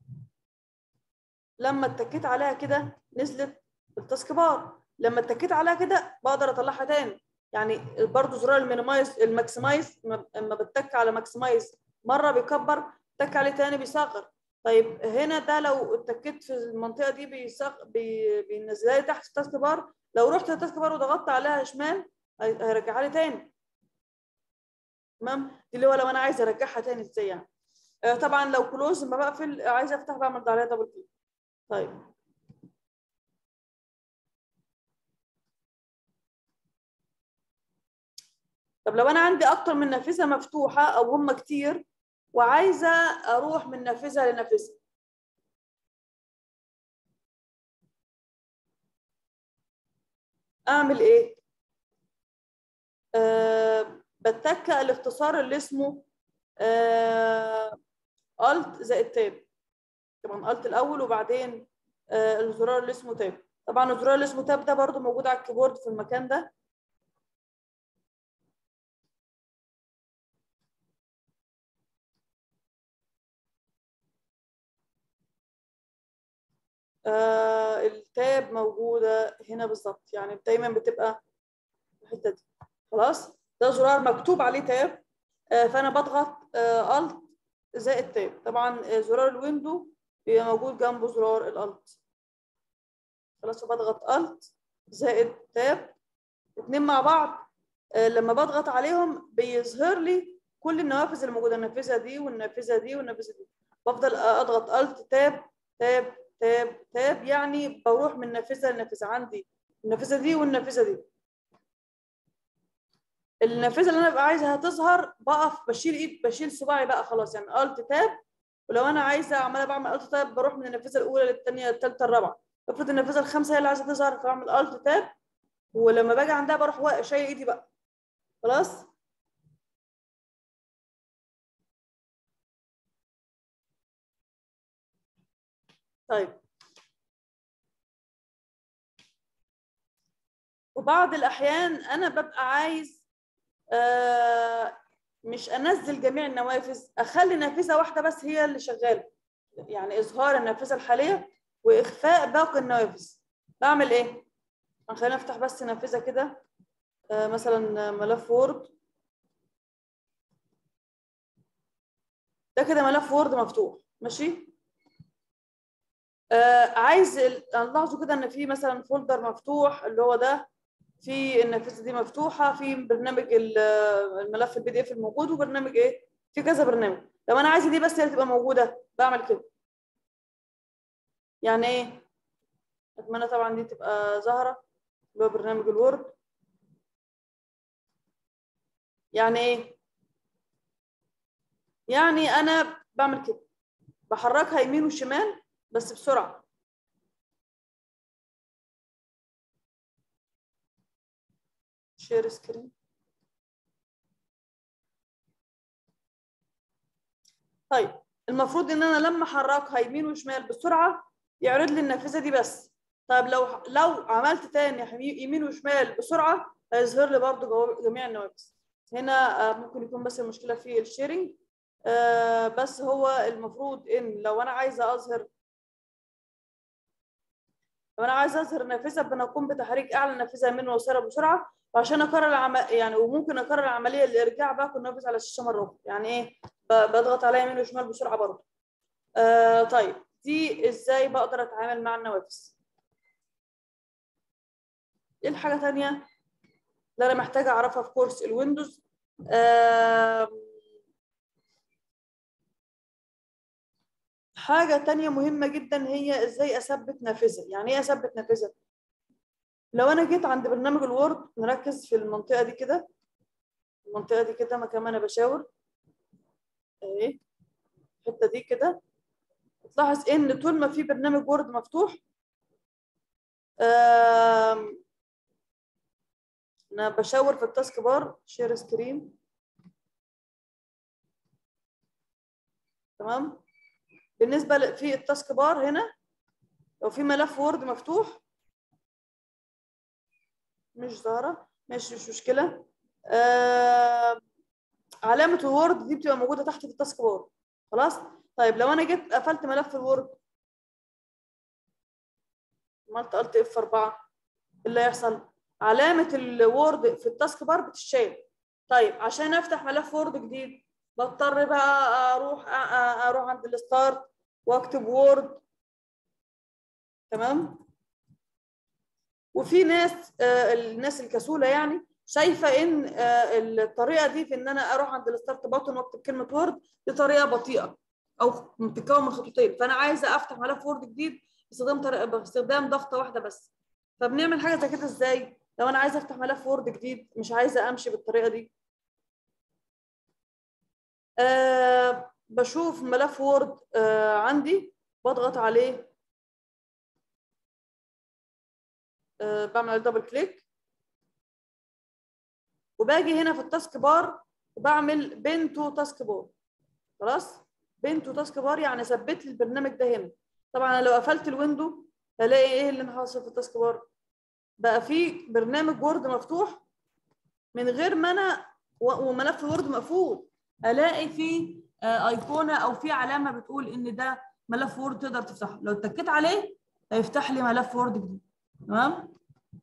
لما اتكيت عليها كده نزلت التاسك بار، لما اتكيت عليها كده بقدر اطلعها تاني. يعني برضو زرار المينيمايز الماكسمايز، اما بتك على ماكسمايز مره بيكبر، تك عليه تاني بيصغر. طيب هنا ده لو اتكيت في المنطقه دي بيصغ بي... بينزلها لي تحت التاسك بار، لو رحت التاسك بار وضغطت عليها شمال هيرجعها لي تاني. تمام. دي اللي هو لو انا عايزه ارجعها تاني ازاي يعني. آه طبعا لو كلوز لما بقفل عايزه افتح بعمل عليها دبل كليك. طيب طب لو انا عندي اكتر من نافذه مفتوحه او هم كتير، وعايزه اروح من نافذه لنافذه، اعمل ايه؟ أه بتك الاختصار اللي اسمه أه الت زائد تاب. طبعا الت الاول وبعدين أه الزرار اللي اسمه تاب. طبعا الزرار اللي اسمه تاب ده برضو موجود على الكيبورد في المكان ده. أه التاب موجوده هنا بالظبط، يعني دايما بتبقى الحته دي. خلاص. ده زرار مكتوب عليه تاب، أه فانا بضغط أه الت زائد تاب. طبعا زرار الويندو بيبقى موجود جنبه زرار الالت. خلاص. بضغط الت زائد تاب، اتنين مع بعض. آه لما بضغط عليهم بيظهر لي كل النوافذ اللي موجوده، النافذه دي والنافذه دي والنافذه دي. بفضل اضغط الت تاب تاب تاب تاب، يعني بروح من نافذه لنافذه. عندي النافذه دي والنافذه دي. النافذه اللي انا ببقى عايزها تظهر بقف بشيل ايد بشيل صباعي بقى خلاص، يعني الت تاب. ولو انا عايزه عماله بعمل الت تاب بروح من النافذه الاولى للثانيه للثالثه الرابعه. افرض النافذه الخامسه هي اللي عايزه تظهر فاعمل الت تاب، ولما باجي عندها بروح شايل ايدي بقى. خلاص. طيب وبعض الاحيان انا ببقى عايز آه مش انزل جميع النوافذ، اخلي نافذه واحده بس هي اللي شغاله، يعني اظهار النافذه الحاليه واخفاء باقي النوافذ. بعمل ايه؟ خلينا نفتح بس نافذه كده، آه مثلا ملف وورد. ده كده ملف وورد مفتوح، ماشي. آه عايز لاحظوا كده ان في مثلا فولدر مفتوح اللي هو ده، في النافذه دي مفتوحه، في برنامج الملف البي دي اف الموجود، وبرنامج ايه، في كذا برنامج. لو انا عايزه دي بس هي اللي تبقى موجوده بعمل كده. يعني ايه؟ اتمنى طبعا دي تبقى ظاهره، اللي هو برنامج الوورد. يعني ايه؟ يعني انا بعمل كده، بحركها يمين وشمال بس بسرعه. شير سكرين. طيب المفروض ان انا لما احركها يمين وشمال بسرعه يعرض لي النافذه دي بس. طيب لو لو عملت تاني يمين وشمال بسرعه هيظهر لي برضو جميع النوافذ. هنا ممكن يكون بس المشكله في الشيرنج. آه بس هو المفروض ان لو انا عايزه اظهر لو انا عايزه اظهر النافذه بنقوم بتحريك اعلى النافذه يمين ويسار بسرعه، وعشان اكرر العم... يعني وممكن اكرر العمليه الارجاع باكل النافذه على الشاشه مره اخرى. يعني ايه؟ بضغط عليها يمين وشمال بسرعه برضه. آه طيب دي ازاي بقدر اتعامل مع النوافذ؟ ايه الحاجه ثانيه اللي انا محتاجه اعرفها في كورس الويندوز؟ آه حاجه ثانيه مهمه جدا هي ازاي اثبت نافذه. يعني ايه اثبت نافذه؟ لو انا جيت عند برنامج الوورد، نركز في المنطقه دي كده، المنطقه دي كده مكان ما انا بشاور اهي، الحته دي كده، تلاحظ ان طول ما في برنامج وورد مفتوح آه انا بشاور في التاسك بار شير سكرين. تمام. بالنسبه في التاسك بار هنا لو في ملف وورد مفتوح مش ظاهره، ماشي مش مشكله. آه علامه الوورد دي بتبقى موجوده تحت في التاسك بار. خلاص. طيب لو انا جيت قفلت ملف الوورد، عملت الت اف أربعة، ايه اللي هيحصل؟ علامه الوورد في التاسك بار بتشال. طيب عشان افتح ملف وورد جديد بضطر بقى اروح اروح عند الستارت واكتب وورد. تمام. وفي ناس آه الناس الكسوله يعني شايفه ان آه الطريقه دي في ان انا اروح عند الستارت بutton واكتب كلمه وورد دي طريقه بطيئه او بتتكون من خطوتين، فانا عايزه افتح ملف وورد جديد باستخدام طريقه باستخدام ضغطه واحده بس. فبنعمل حاجه زي كده ازاي؟ لو انا عايزه افتح ملف وورد جديد مش عايزه امشي بالطريقه دي، أه بشوف ملف وورد أه عندي، بضغط عليه، أه بعمل دبل كليك، وباجي هنا في التاسك بار وبعمل بين تو تاسك بار. خلاص. بين تو تاسك بار يعني ثبت لي البرنامج ده هنا. طبعا انا لو قفلت الويندو هلاقي ايه اللي حاصل في التاسك بار؟ بقى في برنامج وورد مفتوح من غير ما انا وملف وورد مقفول. الاقي في آه ايقونه او في علامه بتقول ان ده ملف وورد تقدر تفتحه، لو اتكيت عليه هيفتح لي ملف وورد جديد. تمام.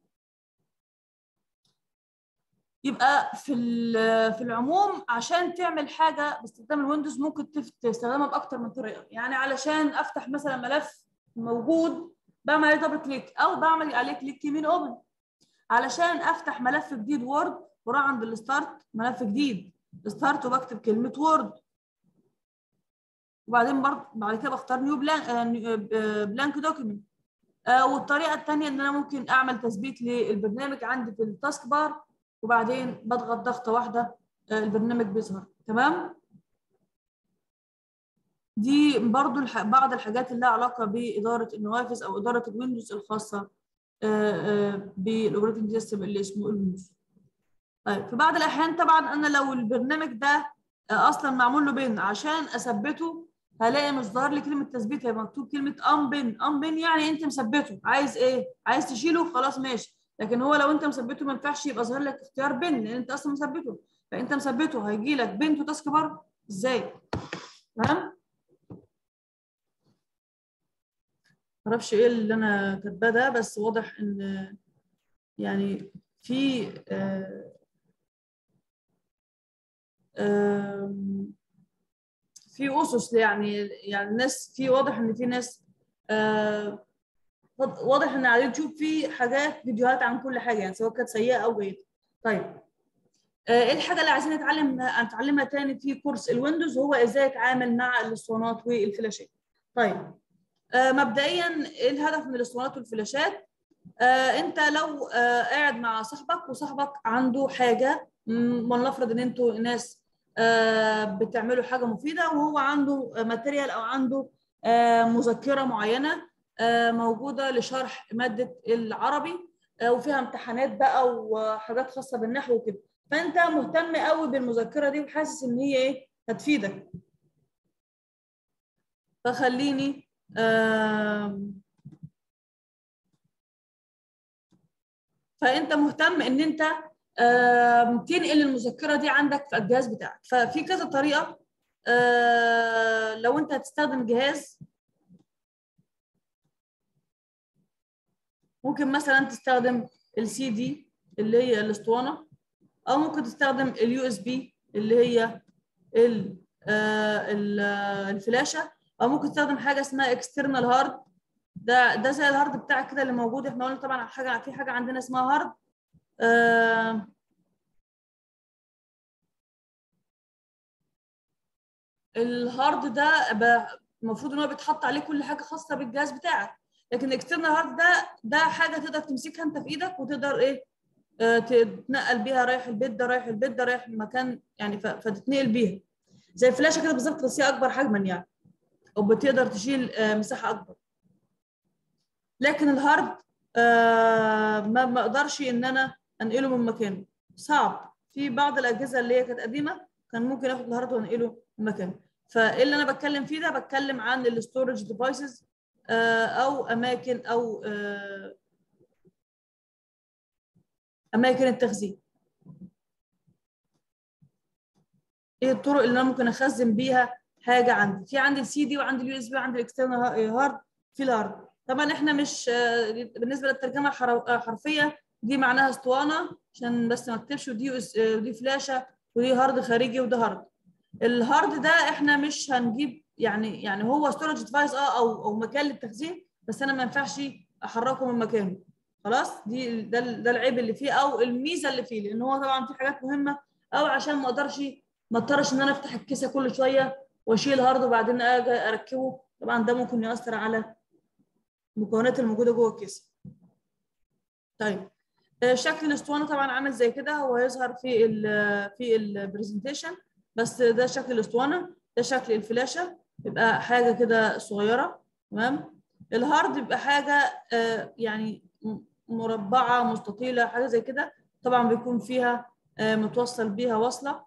يبقى في في العموم عشان تعمل حاجه باستخدام الويندوز ممكن تستخدمها باكتر من طريقه. يعني علشان افتح مثلا ملف موجود بعمل عليه دبل كليك او بعمل عليه كليك يمين اوبن. علشان افتح ملف جديد وورد بروح عند الستارت ملف جديد ستارت وبكتب كلمه وورد، وبعدين برضه بعد كده بختار نيو بلانك دوكيمنت. والطريقه الثانيه ان انا ممكن اعمل تثبيت للبرنامج عندي في التاسك بار وبعدين بضغط ضغطه واحده البرنامج بيظهر. تمام. دي برضو بعض الحاجات اللي لها علاقه باداره النوافذ او اداره الويندوز الخاصه بالاوبريتنج سيستم اللي اسمه الويندوز. طيب في بعض الاحيان طبعا انا لو البرنامج ده اصلا معمول له بين عشان اثبته هلاقي مش ظاهر لي كلمه تثبيت، هيبقى مكتوب كلمه انبن. انبن يعني انت مثبته، عايز ايه؟ عايز تشيله خلاص ماشي، لكن هو لو انت مثبته ما ينفعش يبقى ظاهر لك اختيار بن لان انت اصلا مثبته. فانت مثبته هيجي لك بن تو تاسك بار ازاي؟ تمام؟ معرفش ايه اللي انا كاتباه ده بس واضح ان يعني في آه آه في اسس يعني يعني الناس في واضح ان في ناس آه واضح ان على اليوتيوب في حاجات فيديوهات عن كل حاجه يعني سواء كانت سيئه او جيده. طيب ايه الحاجه اللي عايزين نتعلم نتعلمها تاني في كورس الويندوز؟ هو ازاي اتعامل مع الاسطوانات والفلاشات. طيب آه مبدئيا ايه الهدف من الاسطوانات والفلاشات؟ آه انت لو آه قاعد مع صاحبك وصاحبك عنده حاجه، ولنفرض ان انتوا ناس آه بتعملوا حاجه مفيده وهو عنده ماتيريال او عنده آه مذكره معينه آه موجوده لشرح ماده العربي آه وفيها امتحانات بقى وحاجات خاصه بالنحو وكده، فانت مهتم قوي بالمذكره دي وحاسس ان هي ايه هتفيدك. فخليني آه فانت مهتم ان انت آه تنقل المذكره دي عندك في الجهاز بتاعك. ففي كذا طريقه. آه لو انت هتستخدم جهاز ممكن مثلا تستخدم السي دي اللي هي الاسطوانه، او ممكن تستخدم اليو اس بي اللي هي الفلاشه، او ممكن تستخدم حاجه اسمها اكسترنال هارد. ده ده زي الهارد بتاعك كده اللي موجود. احنا قلنا طبعا حاجه في حاجه عندنا اسمها هارد. آه الهارد ده المفروض ان هو بيتحط عليه كل حاجه خاصه بالجهاز بتاعك، لكن الاكسترنال هارد ده ده حاجه تقدر تمسكها انت في ايدك وتقدر ايه آه تتنقل بيها، رايح البيت ده رايح البيت ده رايح مكان يعني، فتتنقل بيها زي الفلاشه كده بالظبط، بس هي اكبر حجما يعني، او بتقدر تشيل آه مساحه اكبر. لكن الهارد آه ما ما اقدرش ان انا انقله من مكانه، صعب. في بعض الاجهزه اللي هي كانت قديمه كان ممكن اخد الهارد وانقله من مكانه. فاللي انا بتكلم فيه ده بتكلم عن الستورج ديفايسز آه او اماكن او آه اماكن التخزين. ايه الطرق اللي انا ممكن اخزن بيها حاجه عندي؟ في عندي السي دي وعندي اليو اس بي وعندي الاكسترنال هارد. في الهارد طبعا احنا مش آه بالنسبه للترجمه الحرفيه دي معناها اسطوانه عشان بس ما اكتبش، ودي ودي فلاشه ودي هارد خارجي وده هارد. الهارد ده احنا مش هنجيب يعني يعني هو ستورج ديفايس اه او او مكان للتخزين، بس انا ما ينفعش احركه من مكانه. خلاص دي ده ده العيب اللي فيه او الميزه اللي فيه، لان هو طبعا في حاجات مهمه، او عشان ما اقدرش ما اضطرش ان انا افتح الكيسه كل شويه واشيل هارد وبعدين اجي اركبه. طبعا ده ممكن ياثر على المكونات الموجوده جوه الكيسه. طيب شكل الاسطوانه طبعا عامل زي كده، هو هيظهر في ال في البرزنتيشن، بس ده شكل الاسطوانه. ده شكل الفلاشه، يبقى حاجه كده صغيره. تمام. الهارد بيبقى حاجه يعني مربعه مستطيله حاجه زي كده، طبعا بيكون فيها متوصل بيها وصله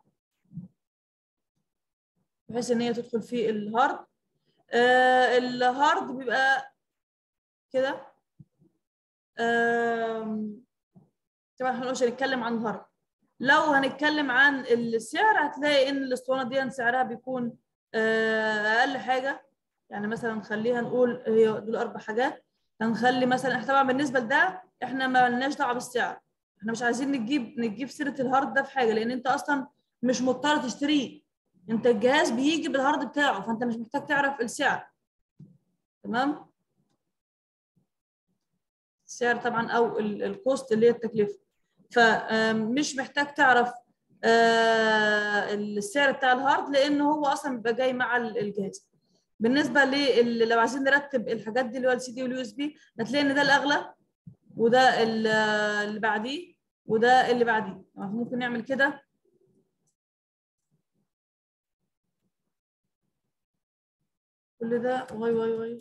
بحيث ان هي تدخل في الهارد. الهارد بيبقى كده. طبعا احنا مش هنتكلم عن الهارد. لو هنتكلم عن السعر هتلاقي ان الاسطوانه دي سعرها بيكون اقل حاجه، يعني مثلا نخليها نقول هي دول اربع حاجات. هنخلي مثلا احنا طبعا بالنسبه لده احنا ما لناش دعوه بالسعر، احنا مش عايزين نجيب نجيب سيره الهارد ده في حاجه، لان انت اصلا مش مضطر تشتريه، انت الجهاز بيجي بالهارد بتاعه فانت مش محتاج تعرف السعر. تمام. السعر طبعا او الكوست اللي هي التكلفه، فمش محتاج تعرف السعر بتاع الهارد لان هو اصلا بيبقى جاي مع الجهاز. بالنسبه ل لو عايزين نرتب الحاجات دي اللي هو السي دي واليو اس بي، هتلاقي ان ده الاغلى وده اللي بعديه وده اللي بعديه. ممكن نعمل كده كل ده واي واي واي.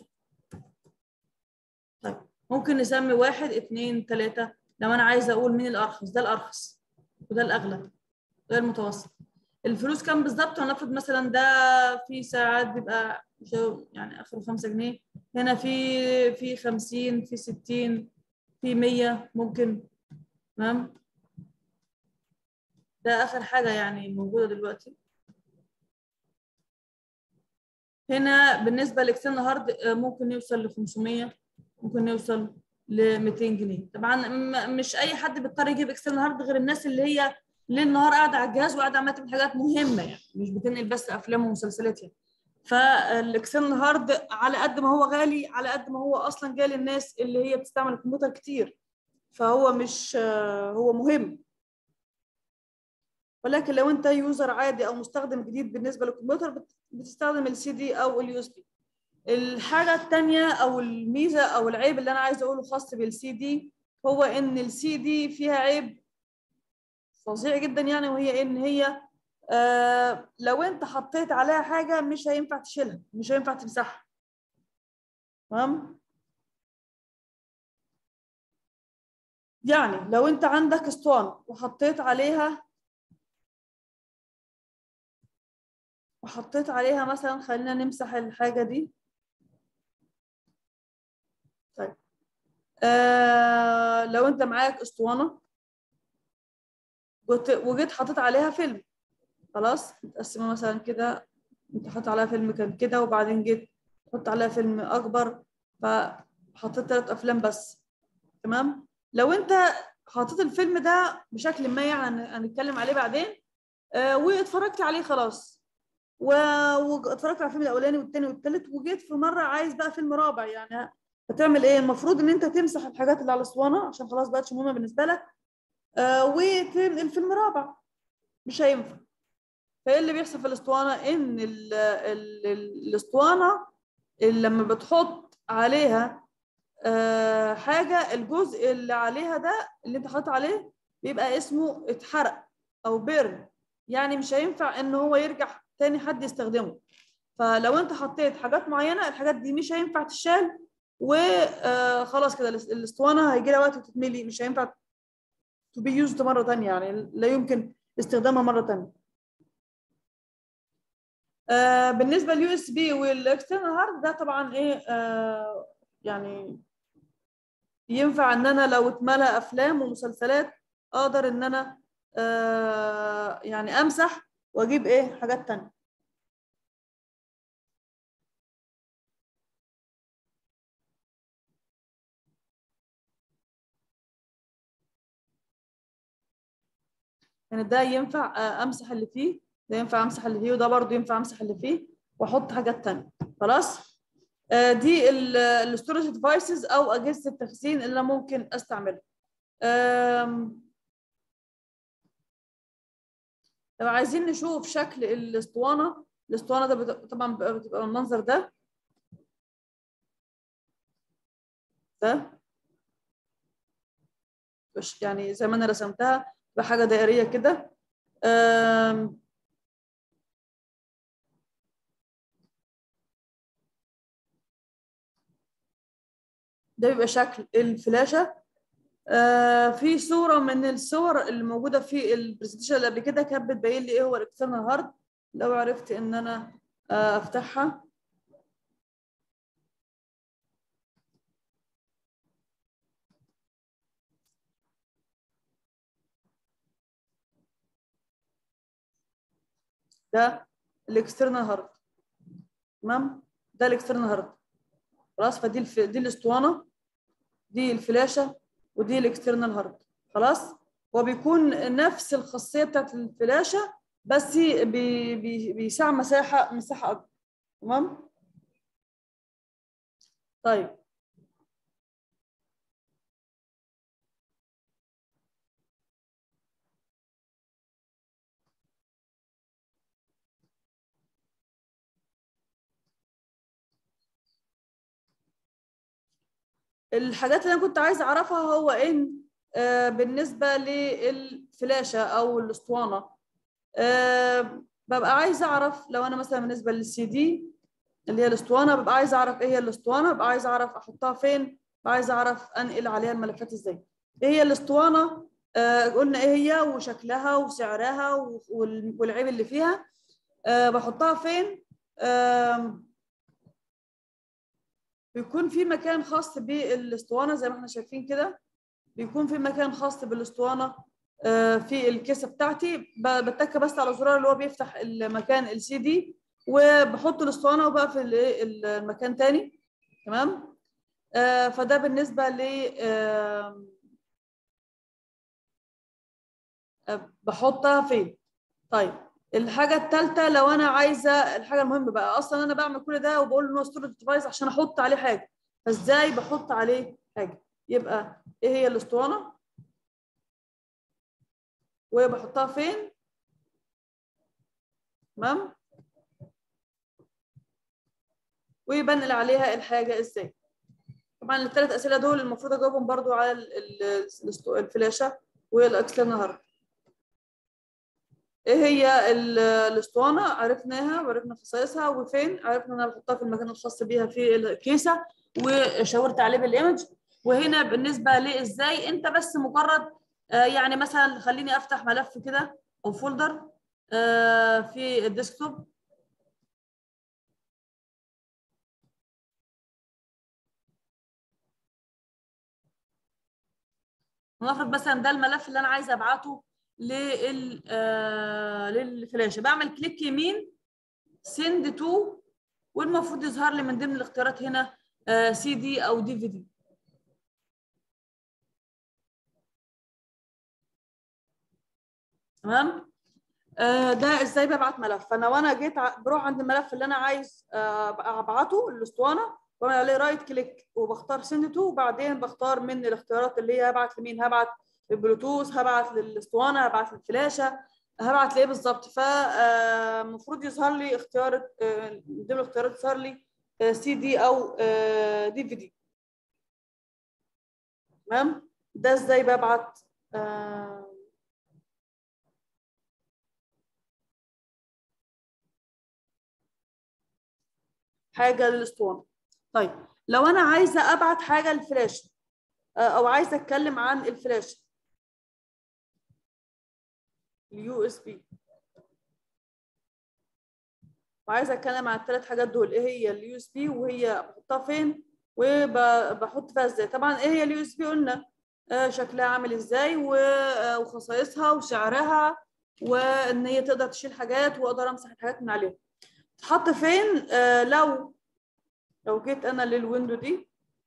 طيب ممكن نسمي واحد اثنين ثلاثة لو أنا عايزة أقول مين الأرخص. ده الأرخص وده الأغلى وده المتوسط. الفلوس كام بالظبط؟ هنفرض مثلا ده في ساعات بيبقى يعني آخره خمسة جنيه، هنا في في خمسين في ستين في مية ممكن. تمام. ده آخر حاجة يعني موجودة دلوقتي. هنا بالنسبة لإكسترنال هارد ممكن يوصل ل خمسمية، ممكن يوصل ل مئتين جنيه. طبعا مش اي حد بيضطر يجيب اكسترنال هارد غير الناس اللي هي ليل نهار قاعده على الجهاز وقاعده عماله تعمل حاجات مهمه، يعني مش بتنقل بس افلام ومسلسلات يعني. فالاكسترنال هارد على قد ما هو غالي على قد ما هو اصلا جاي للناس اللي هي بتستعمل الكمبيوتر كتير، فهو مش هو مهم. ولكن لو انت يوزر عادي او مستخدم جديد بالنسبه للكمبيوتر بتستخدم السي دي او اليو اس بي. الحاجه الثانيه او الميزه او العيب اللي انا عايزه اقوله خاص بالسي دي هو ان السي دي فيها عيب فظيع جدا يعني، وهي ان هي آه لو انت حطيت عليها حاجه مش هينفع تشيلها، مش هينفع تمسحها. تمام؟ يعني لو انت عندك اسطوانه وحطيت عليها وحطيت عليها مثلا، خلينا نمسح الحاجه دي. طيب آه لو انت معاك اسطوانه وجيت حطيت عليها فيلم، خلاص متقسمه مثلا كده، انت حطيت عليها فيلم كان كده وبعدين جيت تحط عليها فيلم اكبر فحطيت ثلاث افلام بس. تمام؟ لو انت حطيت الفيلم ده بشكل ما يعني هنتكلم عليه بعدين آه واتفرجت عليه خلاص، واتفرجت على الفيلم الاولاني والثاني والثالث وجيت في مره عايز بقى فيلم رابع، يعني هتعمل ايه؟ المفروض ان انت تمسح الحاجات اللي على الاسطوانه عشان خلاص بقتش مهمه بالنسبه لك آه وتنقل فيلم رابع، مش هينفع. فايه اللي بيحصل في الاسطوانه؟ ان ال ال ال الاسطوانه اللي لما بتحط عليها آه حاجه، الجزء اللي عليها ده اللي انت حاطط عليه بيبقى اسمه اتحرق او بيرن، يعني مش هينفع ان هو يرجع تاني حد يستخدمه. فلو انت حطيت حاجات معينه الحاجات دي مش هينفع تشال، وخلاص كده الاسطوانه هيجي لها وقت وتتملي، مش هينفع تو بي يوزد مره ثانيه، يعني لا يمكن استخدامها مره ثانيه. آه بالنسبه لليو اس بي والاكسترنال هارد ده طبعا ايه آه يعني ينفع ان انا لو اتملى افلام ومسلسلات اقدر ان انا آه يعني امسح واجيب ايه حاجات تانية. يعني ده ينفع آه امسح اللي فيه، ده ينفع امسح اللي فيه، وده برضو ينفع امسح اللي فيه واحط حاجات تانية. خلاص آه دي الستورج ديفايسز او اجهزه التخزين اللي انا ممكن استعملها. لو عايزين نشوف شكل الاسطوانه، الاسطوانه ده بت- طبعا بتبقى المنظر ده ده مش يعني زي ما انا رسمتها بحاجه دائريه كده. آم، ده بيبقى شكل الفلاشه. آه، في صوره من الصور اللي موجوده في البرزنتيشن اللي قبل كده كانت بتبين لي ايه هو الاكسترنال هارد، لو عرفت ان انا آه، افتحها. ده الاكسترنال هارد. تمام؟ ده الاكسترنال هارد. خلاص فدي الف... دي الاسطوانه، دي الفلاشه، ودي الاكسترنال هارد. خلاص هو بيكون نفس الخاصيه بتاعت الفلاشه بس بي... بي... بيسع مساحه مساحه اكبر. تمام؟ طيب الحاجات اللي انا كنت عايزه اعرفها هو ان آه بالنسبه للفلاشه او الاسطوانه آه ببقى عايزه اعرف لو انا مثلا بالنسبه للسي دي اللي هي الاسطوانه ببقى عايزه اعرف ايه هي الاسطوانه، ببقى عايزه اعرف احطها فين، ببقى عايزه اعرف انقل عليها الملفات ازاي. ايه هي الاسطوانه؟ آه قلنا ايه هي وشكلها وسعرها وال- والعيب اللي فيها. آه بحطها فين؟ آه بيكون في مكان خاص بالاسطوانه زي ما احنا شايفين كده، بيكون في مكان خاص بالاسطوانه آه، في الكيسه بتاعتي، ب- بتك بس على زرار اللي هو بيفتح المكان السي دي وبحط الاسطوانه وبقفل الايه المكان تاني. تمام؟ آه، فده بالنسبه ل آه، آه، بحطها فين. طيب الحاجه الثالثه لو انا عايزه الحاجه المهمه بقى، اصلا انا بعمل كل ده وبقول ان هو ستورج ديفايس عشان احط عليه حاجه، فازاي بحط عليه حاجه؟ يبقى ايه هي الاسطوانه وبحطها فين؟ تمام، وبنقل عليها الحاجه ازاي. طبعا الثلاث اسئله دول المفروض اجاوبهم برضو على الفلاشه والاكسترنال هارد. ايه هي الاسطوانه؟ عرفناها وعرفنا خصائصها، وفين عرفنا ان انا بحطها في المكان الخاص بيها في الكيسه وشاورت عليه بالايمج. وهنا بالنسبه لازاي انت بس مجرد آه يعني مثلا خليني افتح ملف كده او فولدر آه في الديسكتوب. ونفرض مثلا ده الملف اللي انا عايزه ابعته لل آه للفلاشه، بعمل كليك يمين سند تو، والمفروض يظهر لي من ضمن الاختيارات هنا سي دي او دي في دي. تمام. آه ده ازاي ببعت ملف؟ فانا وانا جيت بروح عند الملف اللي انا عايز آه ابعته الاسطوانه، بعمل عليه رايت كليك وبختار سند تو، وبعدين بختار من الاختيارات اللي هي هبعت لمين، هبعت للبلوتوث، هبعت للاسطوانه، هبعت للفلاشه، هبعت لايه بالظبط. فالمفروض يظهر لي اختيار من ضمن الاختيارات يظهر لي سي دي او دي في دي. تمام. ده ازاي ببعت آه حاجه للاسطوانه. طيب لو انا عايزه ابعت حاجه للفلاشه او عايزه اتكلم عن الفلاشه اليو اس بي، وعايزه اتكلم عن الثلاث حاجات دول، ايه هي اليو اس بي وهي بحطها فين وبحط فيها ازاي. طبعا ايه هي اليو اس بي؟ قلنا آه شكلها عامل ازاي وخصائصها وسعرها، وان هي تقدر تشيل حاجات واقدر امسح الحاجات من عليها. تحط فين؟ آه لو لو جيت انا للويندو دي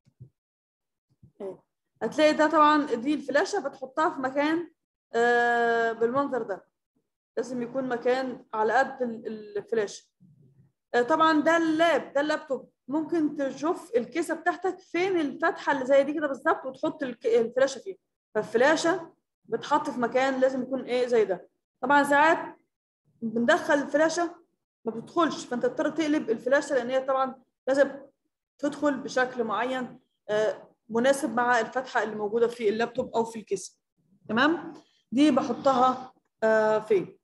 هتلاقي ده طبعا دي الفلاشه بتحطها في مكان آه بالمنظر ده، لازم يكون مكان على قد الفلاشه. آه طبعا ده اللاب، ده اللابتوب، ممكن تشوف الكيسه بتاعتك فين الفتحه اللي زي دي كده بالظبط وتحط الفلاشه فيها. فالفلاشه بتحط في مكان لازم يكون ايه زي ده. طبعا ساعات بندخل الفلاشه ما بتدخلش، فانت تضطر تقلب الفلاشه لان هي طبعا لازم تدخل بشكل معين آه مناسب مع الفتحه اللي موجوده في اللابتوب او في الكيسه. تمام. دي بحطها آه فين؟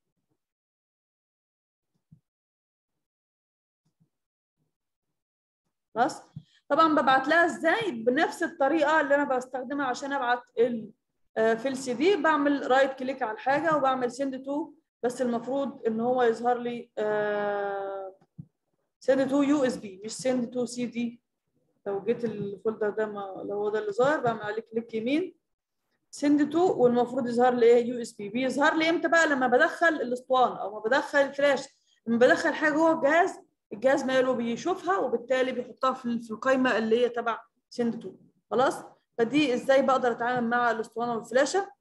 خلاص. طبعا ببعت لها ازاي؟ بنفس الطريقه اللي انا بستخدمها عشان ابعت آه في السي دي، بعمل رايت كليك على الحاجه وبعمل سند تو، بس المفروض ان هو يظهر لي آه سند تو يو اس بي مش سند تو سي دي. لو جيت الفولدر ده ما لو هو ده اللي ظاهر بعمل عليه كليك يمين سند تو، والمفروض يظهر لي ايه؟ يو اس بي. بيظهر لي امتى بقى؟ لما بدخل الاسطوانه او ما بدخل الفلاش، لما بدخل حاجه جوه الجهاز، الجهاز ماله بيشوفها وبالتالي بيحطها في القائمه اللي هي تبع سند تو. خلاص. فدي ازاي بقدر اتعامل مع الاسطوانه والفلاشه.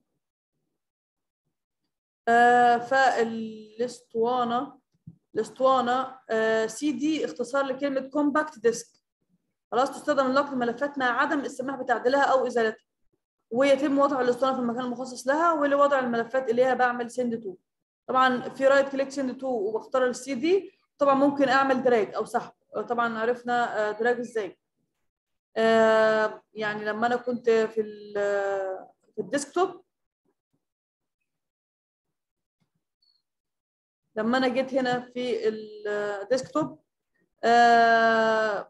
آه فالاسطوانه الاسطوانه آه سي دي اختصار لكلمه كومباكت ديسك. خلاص. تستخدم لنقل الملفات مع عدم السماح بتعديلها او ازالتها، ويتم وضع الاسطوانه في المكان المخصص لها، ولوضع الملفات اللي هي بعمل سند تو. طبعا في رايت كليك سند تو وبختار السي دي. طبعا ممكن اعمل دراج او سحب. طبعا عرفنا دراج ازاي. آه يعني لما انا كنت في في الديسكتوب، لما انا جيت هنا في الديسكتوب آه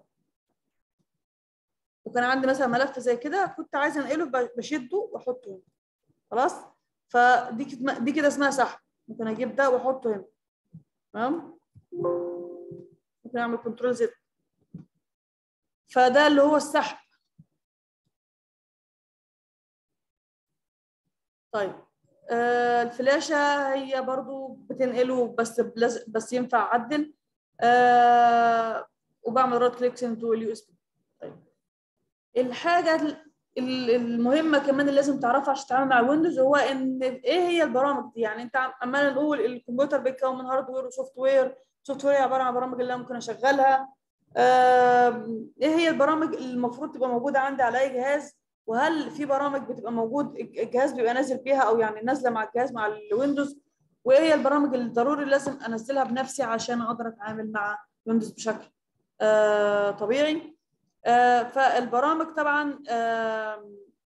وكان عندي مثلا ملف زي كده كنت عايزه انقله، بشده واحطه هنا. خلاص. فدي دي كده اسمها سحب. ممكن اجيب ده واحطه هنا. تمام. ممكن اعمل كنترول زد. فده اللي هو السحب. طيب آه الفلاشه هي برضو بتنقله، بس بلز... بس ينفع اعدل آه وبعمل رايت كليك انتو اليو اس بي. طيب الحاجه المهمه كمان اللي لازم تعرفها عشان تتعامل مع الويندوز هو ان ايه هي البرامج دي. يعني انت عمال نقول الكمبيوتر بيتكون من هاردوير وسوفت وير. سوفت وير عباره عن برامج اللي انا ممكن اشغلها. ايه هي البرامج اللي المفروض تبقى موجوده عندي على اي جهاز، وهل في برامج بتبقى موجود الجهاز بيبقى نازل بيها او يعني نازله مع الجهاز مع الويندوز، وايه هي البرامج اللي ضروري لازم انزلها بنفسي عشان اقدر اتعامل مع ويندوز بشكل آه طبيعي. آه فالبرامج طبعا آه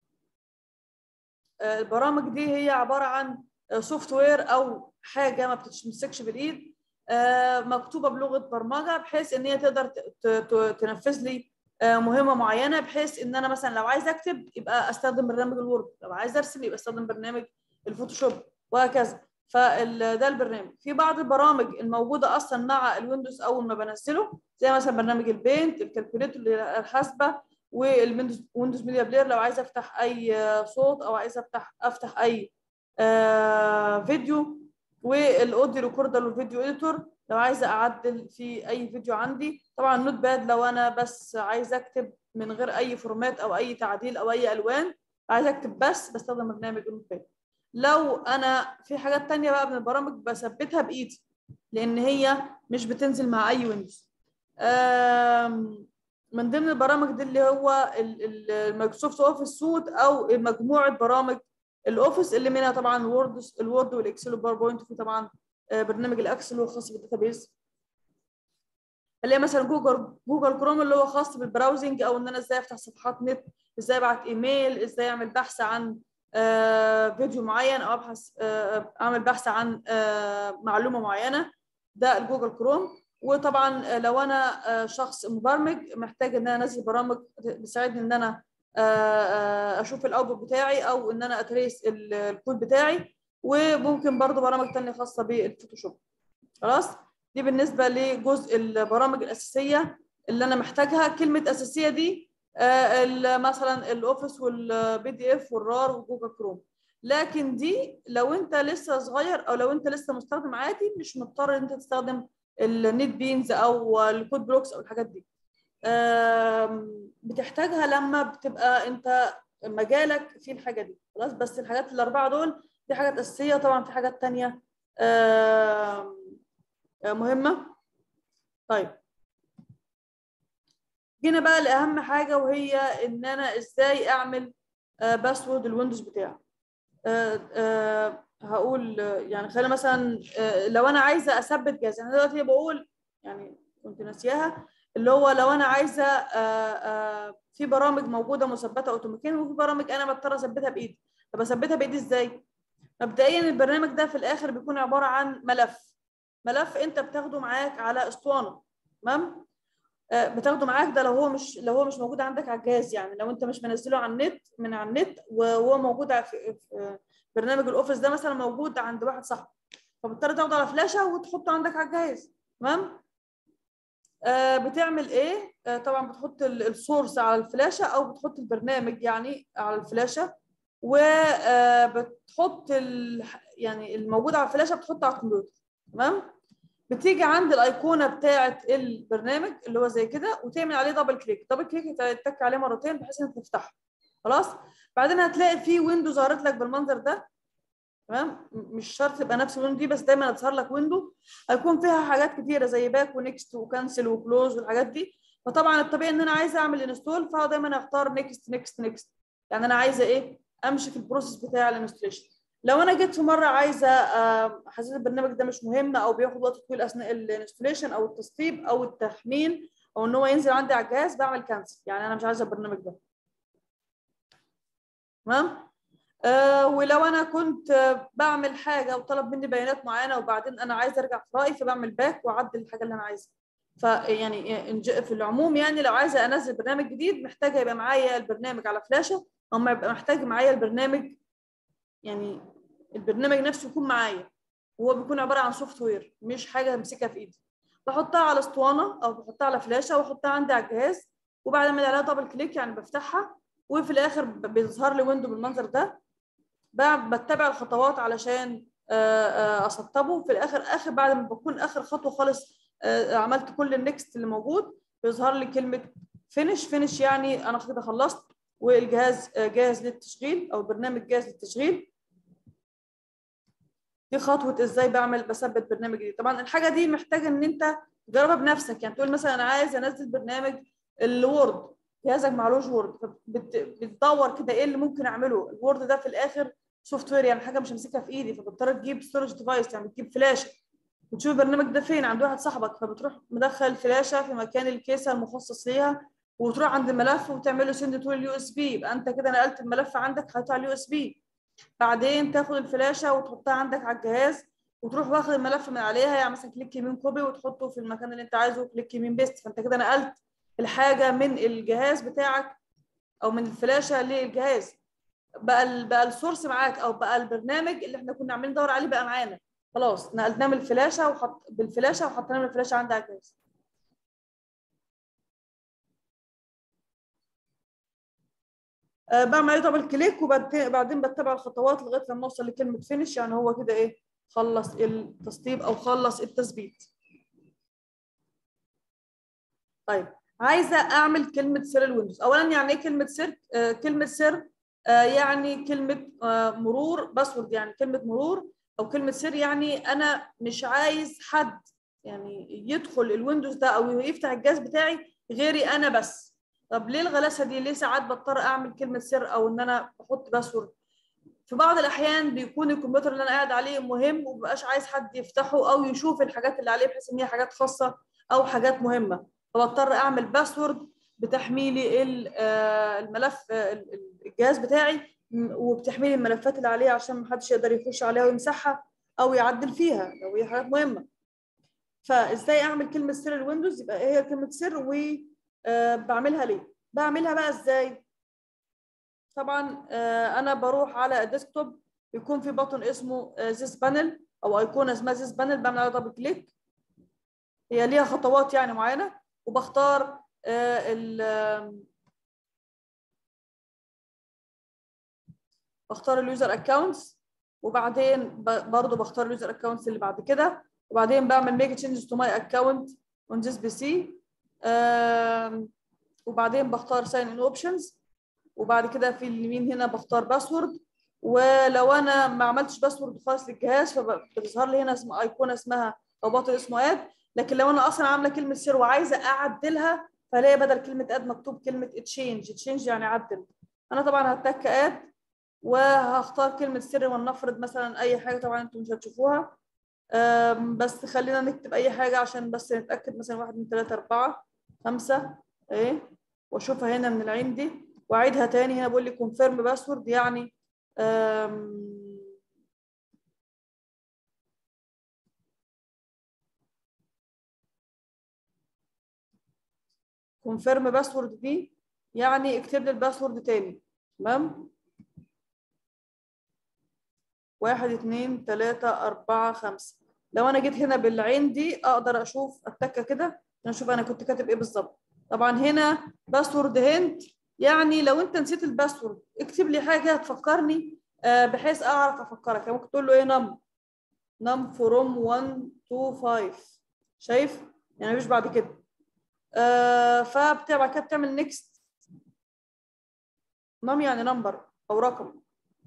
البرامج دي هي عباره عن سوفت وير او حاجه ما بتتمسكش بالايد، مكتوبه بلغه برمجه بحيث ان هي تقدر تنفذ لي مهمه معينه، بحيث ان انا مثلا لو عايز اكتب يبقى استخدم برنامج الوورد، لو عايز ارسم يبقى استخدم برنامج الفوتوشوب وهكذا. فده البرنامج. في بعض البرامج الموجوده اصلا مع الويندوز اول ما بنزله، زي مثلا برنامج البينت، الكالكوليتور الحاسبه، والويندوز ويندوز ميديا بلاير لو عايز افتح اي صوت او عايز افتح افتح اي آه فيديو، والاوديو ريكوردر والفيديو اديتور لو عايزه اعدل في اي فيديو عندي. طبعا النوت باد لو انا بس عايزه اكتب من غير اي فورمات او اي تعديل او اي الوان، عايزه اكتب بس بستخدم برنامج النوت باد. لو انا في حاجات تانية بقى من البرامج بثبتها بايدي لان هي مش بتنزل مع اي ويندوز. من ضمن البرامج دي اللي هو المايكروسوفت اوفيس سوت او مجموعه برامج الاوفيس اللي منها طبعا الوورد الوورد والاكسل والباوربوينت، وفي طبعا برنامج الاكسل هو خاص بالداتابيز، اللي هي مثلا جوجل جوجل كروم اللي هو خاص بالبراوزنج او ان انا ازاي افتح صفحات نت، ازاي ابعت ايميل، ازاي اعمل بحث عن فيديو معين او ابحث اعمل بحث عن معلومه معينه. ده الجوجل كروم. وطبعا لو انا شخص مبرمج محتاج ان انا انزل برامج تساعدني ان انا اشوف الاوتبوت بتاعي او ان انا اتريس الكود بتاعي، وممكن برضو برامج ثانيه خاصه بالفوتوشوب. خلاص، دي بالنسبه لجزء البرامج الاساسيه اللي انا محتاجها. كلمه اساسيه دي مثلا الاوفيس والبي دي اف والرار وجوجل كروم، لكن دي لو انت لسه صغير او لو انت لسه مستخدم عادي مش مضطر ان انت تستخدم النت بينز او الكود بلوكس او الحاجات دي. بتحتاجها لما بتبقى انت مجالك في الحاجه دي. خلاص، بس الحاجات الاربعه دول دي حاجات اساسيه. طبعا في حاجات تانية مهمه. طيب، جينا بقى لاهم حاجه وهي ان انا ازاي اعمل باسورد الويندوز بتاعي. أه أه هقول يعني خلينا مثلا أه لو انا عايزه اثبت جهاز، انا دلوقتي بقول يعني كنت ناسياها، اللي هو لو انا عايزه أه أه في برامج موجوده مثبته اوتوماتيكيا وفي برامج انا بضطر اثبتها بايدي. طب اثبتها بايدي ازاي؟ مبدئيا البرنامج ده في الاخر بيكون عباره عن ملف ملف انت بتاخده معاك على اسطوانه. تمام، بتاخده معاك. ده لو هو مش لو هو مش موجود عندك على الجهاز، يعني لو انت مش منزله على النت من على النت وهو موجود في برنامج الاوفيس ده مثلا موجود عند واحد صاحبك، فبتضطر تاخده على فلاشه وتحطه عندك على الجهاز. تمام، آه بتعمل ايه؟ آه طبعا بتحط السورس على الفلاشه او بتحط البرنامج يعني على الفلاشه، وبتحط يعني الموجود على الفلاشه بتحطه على الكمبيوتر. تمام، بتيجي عند الايقونه بتاعه البرنامج اللي هو زي كده وتعمل عليه دبل كليك. دبل كليك تتك عليه مرتين بحيث انك تفتحه. خلاص، بعدين هتلاقي في ويندو ظهرت لك بالمنظر ده. تمام، مش شرط تبقى نفس الويندو دي، بس دايما هتظهر لك ويندو هيكون فيها حاجات كتيره زي باك ونكست وكانسل وكلوز والحاجات دي. فطبعا الطبيعي ان انا عايزه اعمل انستول، فهو دايما اختار نكست نكست نكست، يعني انا عايزه ايه؟ امشي في البروسيس بتاع الانستليشن. لو انا جيت في مره عايزه حسيت البرنامج ده مش مهم او بياخد وقت طويل اثناء الانستليشن او التسطيب او التحميل او ان هو ينزل عندي على الجهاز، بعمل كانسل، يعني انا مش عايزه البرنامج ده. تمام، آه ولو انا كنت بعمل حاجه وطلب مني بيانات معينه وبعدين انا عايزه ارجع في رايي، فبعمل باك واعدل الحاجه اللي انا عايزها. فيعني في العموم يعني لو عايزه انزل برنامج جديد محتاجه يبقى معايا البرنامج على فلاشه، اما يبقى محتاج معايا البرنامج يعني البرنامج نفسه يكون معايا، وهو بيكون عباره عن سوفت وير مش حاجه امسكها في ايدي. بحطها على اسطوانه او بحطها على فلاشه واحطها عندي على الجهاز، وبعد ما اعمل عليها دبل كليك يعني بفتحها، وفي الاخر بيظهر لي ويندو بالمنظر ده. بتبع الخطوات علشان اسطبه. في الاخر اخر بعد ما بكون اخر خطوه خالص عملت كل النكست اللي موجود، بيظهر لي كلمه فينش. فينش يعني انا كده خلصت والجهاز جاهز للتشغيل او البرنامج جاهز للتشغيل. دي خطوه ازاي بعمل بثبت برنامج جديد. طبعا الحاجه دي محتاجه ان انت تجربها بنفسك، يعني تقول مثلا انا عايز انزل برنامج الوورد، جهازك معلوش وورد، فبتدور كده ايه اللي ممكن اعمله. الوورد ده في الاخر سوفت وير، يعني حاجه مش همسكها في ايدي، فبضطر تجيب ستورج ديفايس، يعني بتجيب فلاشه وتشوف البرنامج ده فين عند واحد صاحبك، فبتروح مدخل الفلاشه في مكان الكيسه المخصص ليها، وتروح عند الملف وتعمل له سند تو اليو اس بي، يبقى انت كده نقلت الملف عندك حطيته على اليو اس بي. بعدين تاخد الفلاشه وتحطها عندك على الجهاز، وتروح واخد الملف من عليها، يعني مثلا كليك يمين كوبي وتحطه في المكان اللي انت عايزه، كليك يمين بيست، فانت كده نقلت الحاجه من الجهاز بتاعك او من الفلاشه للجهاز. بقى بقى السورس معاك، او بقى البرنامج اللي احنا كنا عاملين ندور عليه بقى معانا، خلاص نقلناه من الفلاشه وحط بالفلاشه وحطيناه من الفلاشه عندي على الجهاز. أه بعمل عليه دبل كليك، وبعدين بتبع الخطوات لغايه لما اوصل لكلمه فينش، يعني هو كده ايه، خلص التسطيب او خلص التثبيت. طيب عايزه اعمل كلمه سر الويندوز. اولا يعني ايه كلمه سر؟ آه كلمه سر آه يعني كلمه آه مرور، باسورد يعني كلمه مرور، او كلمه سر يعني انا مش عايز حد يعني يدخل الويندوز ده او يفتح الجهاز بتاعي غيري انا بس. طب ليه الغلاسه دي؟ ليه ساعات بضطر اعمل كلمه سر او ان انا احط باسورد؟ في بعض الاحيان بيكون الكمبيوتر اللي انا قاعد عليه مهم ومبقاش عايز حد يفتحه او يشوف الحاجات اللي عليه بحيث ان هي حاجات خاصه او حاجات مهمه، فبضطر اعمل باسورد بتحمي لي الملف الجهاز بتاعي وبتحمي لي الملفات اللي عليه عشان ما حدش يقدر يخش عليها ويمسحها او يعدل فيها لو هي حاجات مهمه. فازاي اعمل كلمه سر الويندوز؟ يبقى هي كلمه سر وبعملها ليه؟ بعملها بقى ازاي؟ طبعا انا بروح على الديسكتوب، بيكون في بطن اسمه زيس بانل او ايقونه اسمها زيس بانل، بعمل عليها دبل كليك، هي ليها خطوات يعني معينه، وبختار ال بختار اليوزر اكونتس، وبعدين برضه بختار اليوزر اكونتس اللي بعد كده، وبعدين بعمل ميك تشينجز تو ماي اكونت اون ذيس بي سي، وبعدين بختار ساين ان اوبشنز، وبعد كده في اليمين هنا بختار باسورد. ولو انا ما عملتش باسورد خاص للجهاز فبتظهر لي هنا اسم ايقونه اسمها او بطل اسمه اد، لكن لو انا اصلا عامله كلمه سر وعايزه اعدلها فلاقي بدل كلمه اد مكتوب كلمه تشينج، تشينج يعني عدل. انا طبعا هتك اد وهختار كلمه سر، ولنفرض مثلا اي حاجه، طبعا انتم مش هتشوفوها بس خلينا نكتب اي حاجه عشان بس نتاكد، مثلا واحد من ثلاثة أربعة خمسة ايه، واشوفها هنا من العين دي واعيدها تاني. هنا بقول لي كونفيرم باسورد، يعني كونفيرم باسورد دي يعني اكتب لي الباسورد تاني. تمام، واحد اتنين تلاتة أربعة خمسة. لو أنا جيت هنا بالعين دي أقدر أشوف أتكة كده عشان أشوف أنا كنت كاتب إيه بالظبط. طبعا هنا باسورد هنت، يعني لو أنت نسيت الباسورد اكتب لي حاجة تفكرني بحيث أعرف أفكرك. يعني ممكن تقول له إيه، نم نم فروم واحد تو خمسة، شايف؟ يعني مش بعد كده. آه فبتبقى كده بتعمل نيكست، نم يعني نمبر أو رقم،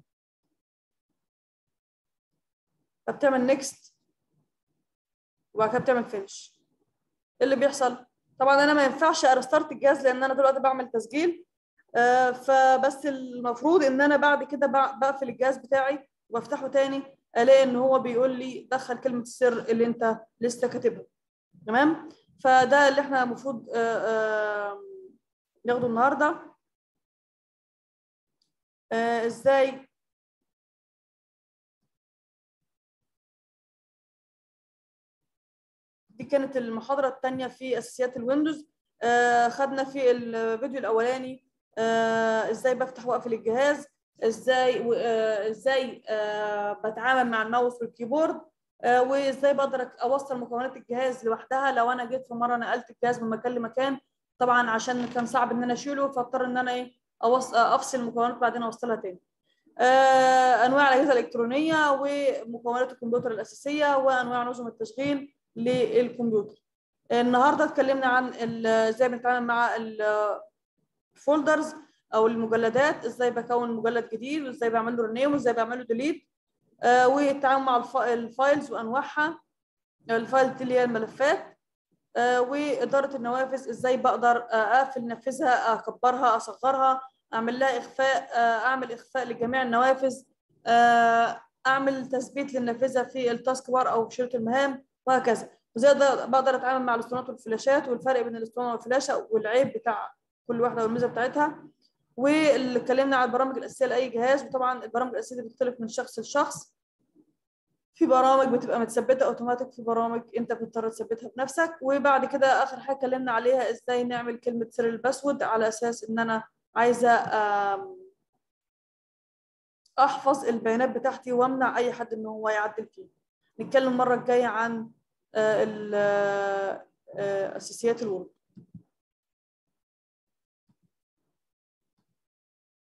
فبتعمل نيكست وبعد كده بتعمل فينش. ايه اللي بيحصل؟ طبعا انا ما ينفعش ارستارت الجهاز لان انا دلوقتي بعمل تسجيل، آه فبس المفروض ان انا بعد كده بقفل الجهاز بتاعي وبفتحه تاني الاقي ان هو بيقول لي دخل كلمه السر اللي انت لسه كاتبها. تمام، فده اللي احنا المفروض آه آه ناخده النهارده. آه ازاي دي كانت المحاضرة الثانية في أساسيات الويندوز. آه خدنا في الفيديو الأولاني آه إزاي بفتح وأقفل الجهاز، إزاي آه إزاي آه بتعامل مع الماوس والكيبورد، آه وإزاي بقدر أوصل مكونات الجهاز لوحدها لو أنا جيت في مرة نقلت الجهاز من مكان لمكان. طبعا عشان كان صعب إن أنا أشيله فاضطر إن أنا إيه أوصل أفصل المكونات بعدين أوصلها تاني. آه أنواع الأجهزة الإلكترونية ومكونات الكمبيوتر الأساسية وأنواع نظم التشغيل للكمبيوتر. النهارده اتكلمنا عن ازاي بنتعامل مع الفولدرز او المجلدات، ازاي بكون مجلد جديد وازاي بعمل له رينيم وازاي بعمل له ديليت، آه والتعامل مع الف- الفايلز وانواعها، الفايل اللي هي الملفات، آه واداره النوافذ، ازاي بقدر آه اقفل نافذها، اكبرها، اصغرها، اعمل لها اخفاء، آه اعمل اخفاء لجميع النوافذ، آه اعمل تثبيت للنافذه في التاسك بار او في شريط المهام، وهكذا. وزي ده بقدر اتعامل مع الاسطوانات والفلاشات والفرق بين الاسطوانه والفلاشه والعيب بتاع كل واحده والميزه بتاعتها. واللي اتكلمنا على البرامج الاساسيه لاي جهاز، وطبعا البرامج الاساسيه دي بتختلف من شخص لشخص. في برامج بتبقى متثبته اوتوماتيك، في برامج انت بتضطر تثبتها بنفسك. وبعد كده اخر حاجه اتكلمنا عليها ازاي نعمل كلمه سر الباسورد، على اساس ان انا عايزه احفظ البيانات بتاعتي وامنع اي حد ان هو يعدل فيها. نتكلم المره الجايه عن آه، ال- آه، اساسيات الوورد.